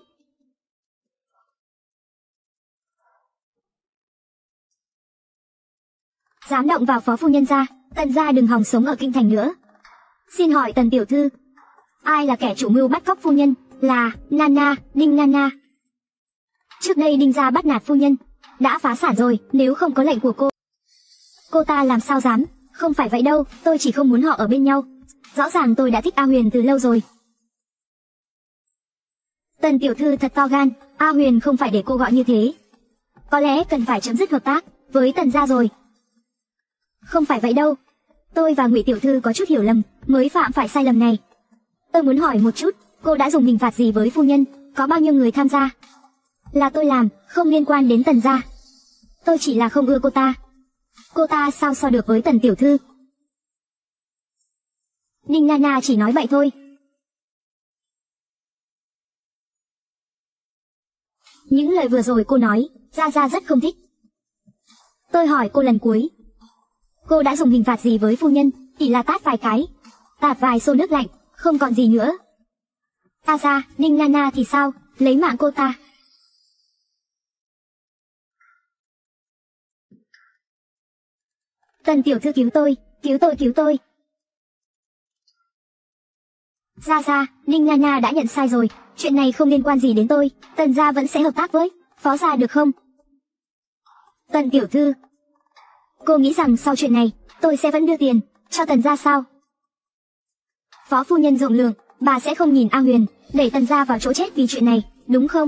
A: Dám động vào Phó phu nhân gia, Tần gia đừng hòng sống ở kinh thành nữa. Xin hỏi Tần tiểu thư, ai là kẻ chủ mưu bắt cóc phu nhân? Là Nana, Đinh Nana. Trước đây Đinh gia bắt nạt phu nhân, đã phá sản rồi, nếu không có lệnh của cô. Cô ta làm sao dám, không phải vậy đâu, tôi chỉ không muốn họ ở bên nhau. Rõ ràng tôi đã thích A Huyền từ lâu rồi. Tần tiểu thư thật to gan, A Huyền không phải để cô gọi như thế. Có lẽ cần phải chấm dứt hợp tác với Tần gia rồi. Không phải vậy đâu, tôi và Ngụy tiểu thư có chút hiểu lầm, mới phạm phải sai lầm này. Tôi muốn hỏi một chút, cô đã dùng hình phạt gì với phu nhân, có bao nhiêu người tham gia? Là tôi làm, không liên quan đến Tần gia. Tôi chỉ là không ưa cô ta. Cô ta sao so được với Tần tiểu thư? Đinh Nana chỉ nói bậy thôi. Những lời vừa rồi cô nói, Gia Gia rất không thích. Tôi hỏi cô lần cuối, cô đã dùng hình phạt gì với phu nhân? Chỉ là tát vài cái, tạt vài xô nước lạnh, không còn gì nữa. Gia Gia, Đinh Nana thì sao? Lấy mạng cô ta. Tần tiểu thư cứu tôi, cứu tôi cứu tôi. Gia Gia, Đinh Nana đã nhận sai rồi, chuyện này không liên quan gì đến tôi, Tần gia vẫn sẽ hợp tác với Phó gia được không? Tần tiểu thư, cô nghĩ rằng sau chuyện này, tôi sẽ vẫn đưa tiền cho Tần gia sao? Phó phu nhân rộng lượng, bà sẽ không nhìn A Huyền, đẩy Tần gia vào chỗ chết vì chuyện này, đúng không?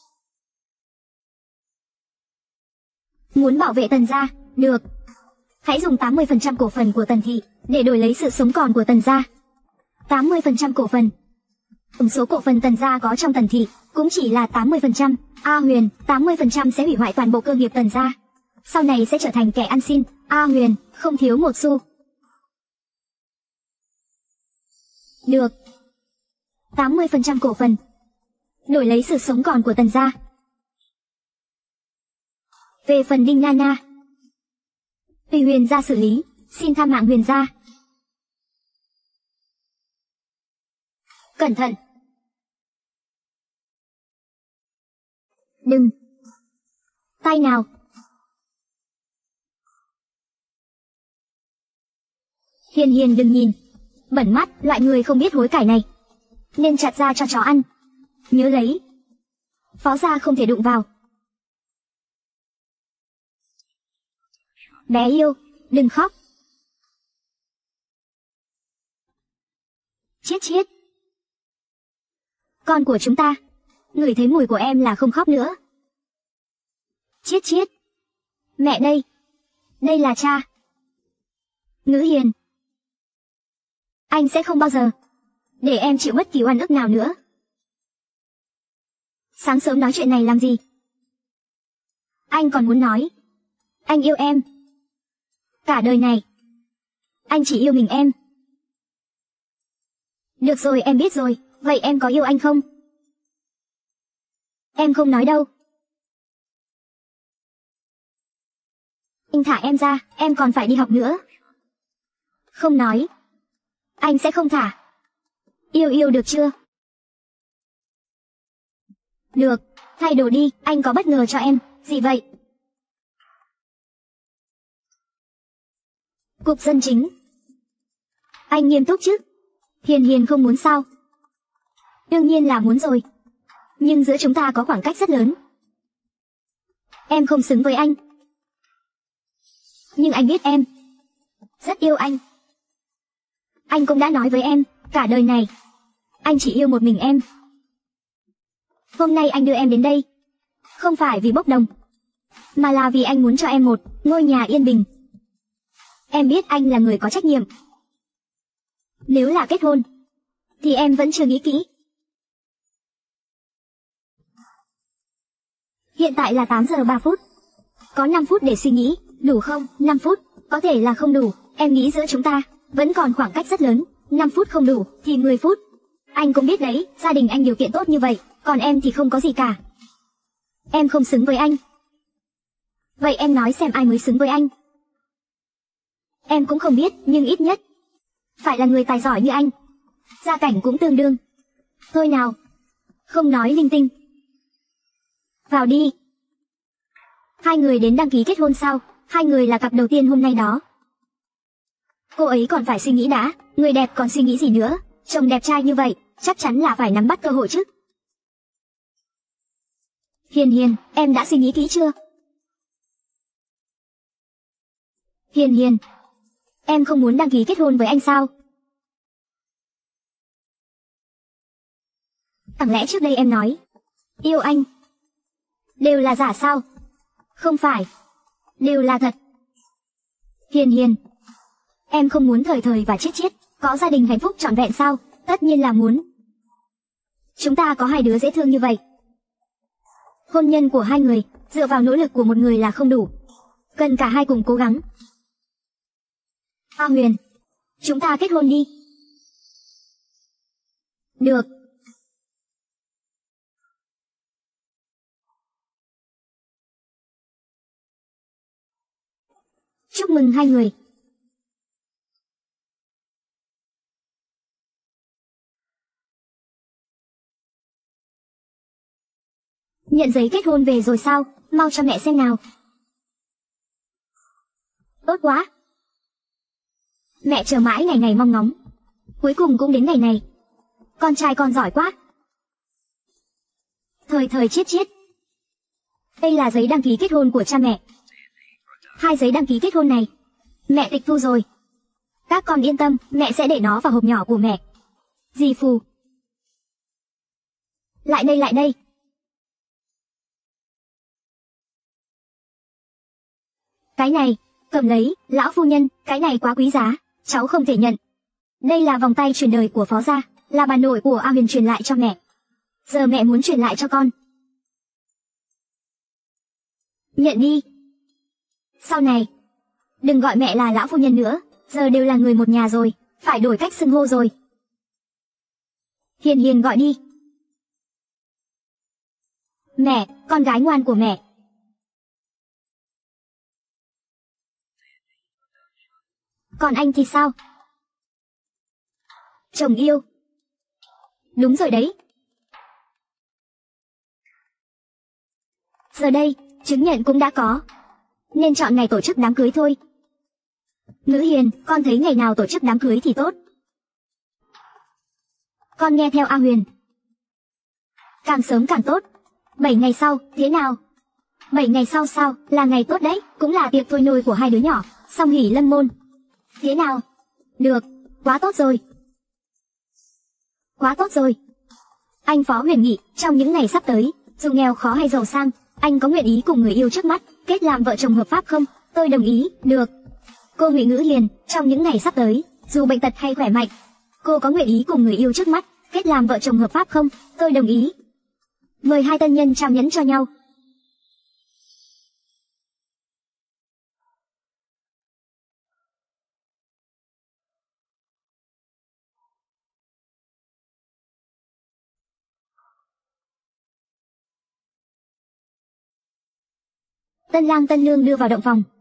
A: Muốn bảo vệ Tần gia, được. Hãy dùng tám mươi phần trăm cổ phần của Tần thị để đổi lấy sự sống còn của Tần gia. tám mươi phần trăm cổ phần. Tổng số cổ phần Tần gia có trong Tần thị cũng chỉ là tám mươi phần trăm. A Huyền, tám mươi phần trăm sẽ hủy hoại toàn bộ cơ nghiệp Tần gia. Sau này sẽ trở thành kẻ ăn xin. A Huyền, không thiếu một xu. Được. tám mươi phần trăm cổ phần. Đổi lấy sự sống còn của Tần gia. Về phần Đinh Nana, tùy Huyền gia xử lý, xin tha mạng Huyền gia. Cẩn thận. Đừng. Tay nào. Hiền Hiền đừng nhìn. Bẩn mắt, loại người không biết hối cải này. Nên chặt ra cho chó ăn. Nhớ lấy. Phó gia không thể đụng vào. Bé yêu, đừng khóc. Chết chết. Con của chúng ta, ngửi thấy mùi của em là không khóc nữa. Chết chết. Mẹ đây. Đây là cha. Ngữ Hiền. Anh sẽ không bao giờ để em chịu bất kỳ oan ức nào nữa. Sáng sớm nói chuyện này làm gì? Anh còn muốn nói anh yêu em. Cả đời này anh chỉ yêu mình em. Được rồi, em biết rồi. Vậy em có yêu anh không? Em không nói đâu. Anh thả em ra, em còn phải đi học nữa. Không nói. Anh sẽ không thả. Yêu yêu được chưa? Được, thay đồ đi, anh có bất ngờ cho em. Gì vậy? Cục dân chính. Anh nghiêm túc chứ? Hiền Hiền không muốn sao? Đương nhiên là muốn rồi. Nhưng giữa chúng ta có khoảng cách rất lớn. Em không xứng với anh. Nhưng anh biết em rất yêu anh. Anh cũng đã nói với em, cả đời này anh chỉ yêu một mình em. Hôm nay anh đưa em đến đây không phải vì bốc đồng, mà là vì anh muốn cho em một ngôi nhà yên bình. Em biết anh là người có trách nhiệm. Nếu là kết hôn thì em vẫn chưa nghĩ kỹ. Hiện tại là tám giờ ba phút. Có năm phút để suy nghĩ, đủ không? năm phút, có thể là không đủ. Em nghĩ giữa chúng ta vẫn còn khoảng cách rất lớn. năm phút không đủ, thì mười phút. Anh cũng biết đấy, gia đình anh điều kiện tốt như vậy, còn em thì không có gì cả. Em không xứng với anh. Vậy em nói xem ai mới xứng với anh? Em cũng không biết, nhưng ít nhất phải là người tài giỏi như anh. Gia cảnh cũng tương đương. Thôi nào, không nói linh tinh. Vào đi. Hai người đến đăng ký kết hôn sao? Hai người là cặp đầu tiên hôm nay đó. Cô ấy còn phải suy nghĩ đã, người đẹp còn suy nghĩ gì nữa? Chồng đẹp trai như vậy, chắc chắn là phải nắm bắt cơ hội chứ. Hiền Hiền, em đã suy nghĩ kỹ chưa? Hiền Hiền, em không muốn đăng ký kết hôn với anh sao? Chẳng lẽ trước đây em nói yêu anh đều là giả sao? Không phải, đều là thật. Hiền Hiền, em không muốn thời thời và chết chết có gia đình hạnh phúc trọn vẹn sao? Tất nhiên là muốn. Chúng ta có hai đứa dễ thương như vậy. Hôn nhân của hai người dựa vào nỗ lực của một người là không đủ, cần cả hai cùng cố gắng. A Huyền, chúng ta kết hôn đi. Được. Chúc mừng hai người. Nhận giấy kết hôn về rồi sao? Mau cho mẹ xem nào. Tốt quá. Mẹ chờ mãi ngày ngày mong ngóng. Cuối cùng cũng đến ngày này. Con trai con giỏi quá. Thời thời chiết chiết. Đây là giấy đăng ký kết hôn của cha mẹ. Hai giấy đăng ký kết hôn này mẹ tịch thu rồi. Các con yên tâm, mẹ sẽ để nó vào hộp nhỏ của mẹ. Dì Phù. Lại đây lại đây. Cái này, cầm lấy, lão phu nhân, cái này quá quý giá, cháu không thể nhận. Đây là vòng tay truyền đời của phó gia, là bà nội của A Huyền truyền lại cho mẹ. Giờ mẹ muốn truyền lại cho con. Nhận đi. Sau này, đừng gọi mẹ là lão phu nhân nữa, giờ đều là người một nhà rồi, phải đổi cách xưng hô rồi. Hiền Hiền gọi đi. Mẹ, con gái ngoan của mẹ. Còn anh thì sao? Chồng yêu. Đúng rồi đấy. Giờ đây, chứng nhận cũng đã có, nên chọn ngày tổ chức đám cưới thôi. Ngữ Hiền, con thấy ngày nào tổ chức đám cưới thì tốt. Con nghe theo A Huyền. Càng sớm càng tốt. Bảy ngày sau, thế nào? Bảy ngày sau sao, là ngày tốt đấy, cũng là tiệc thôi nôi của hai đứa nhỏ, song hỷ lâm môn. Thế nào? Được, quá tốt rồi. Quá tốt rồi. Anh Phó Huyền nghĩ, trong những ngày sắp tới, dù nghèo khó hay giàu sang, anh có nguyện ý cùng người yêu trước mắt kết làm vợ chồng hợp pháp không? Tôi đồng ý. Được. Cô Ngụy Ngữ Hiền, trong những ngày sắp tới, dù bệnh tật hay khỏe mạnh, cô có nguyện ý cùng người yêu trước mắt kết làm vợ chồng hợp pháp không? Tôi đồng ý. Mời hai tân nhân trao nhẫn cho nhau. Tân lang tân nương đưa vào động phòng,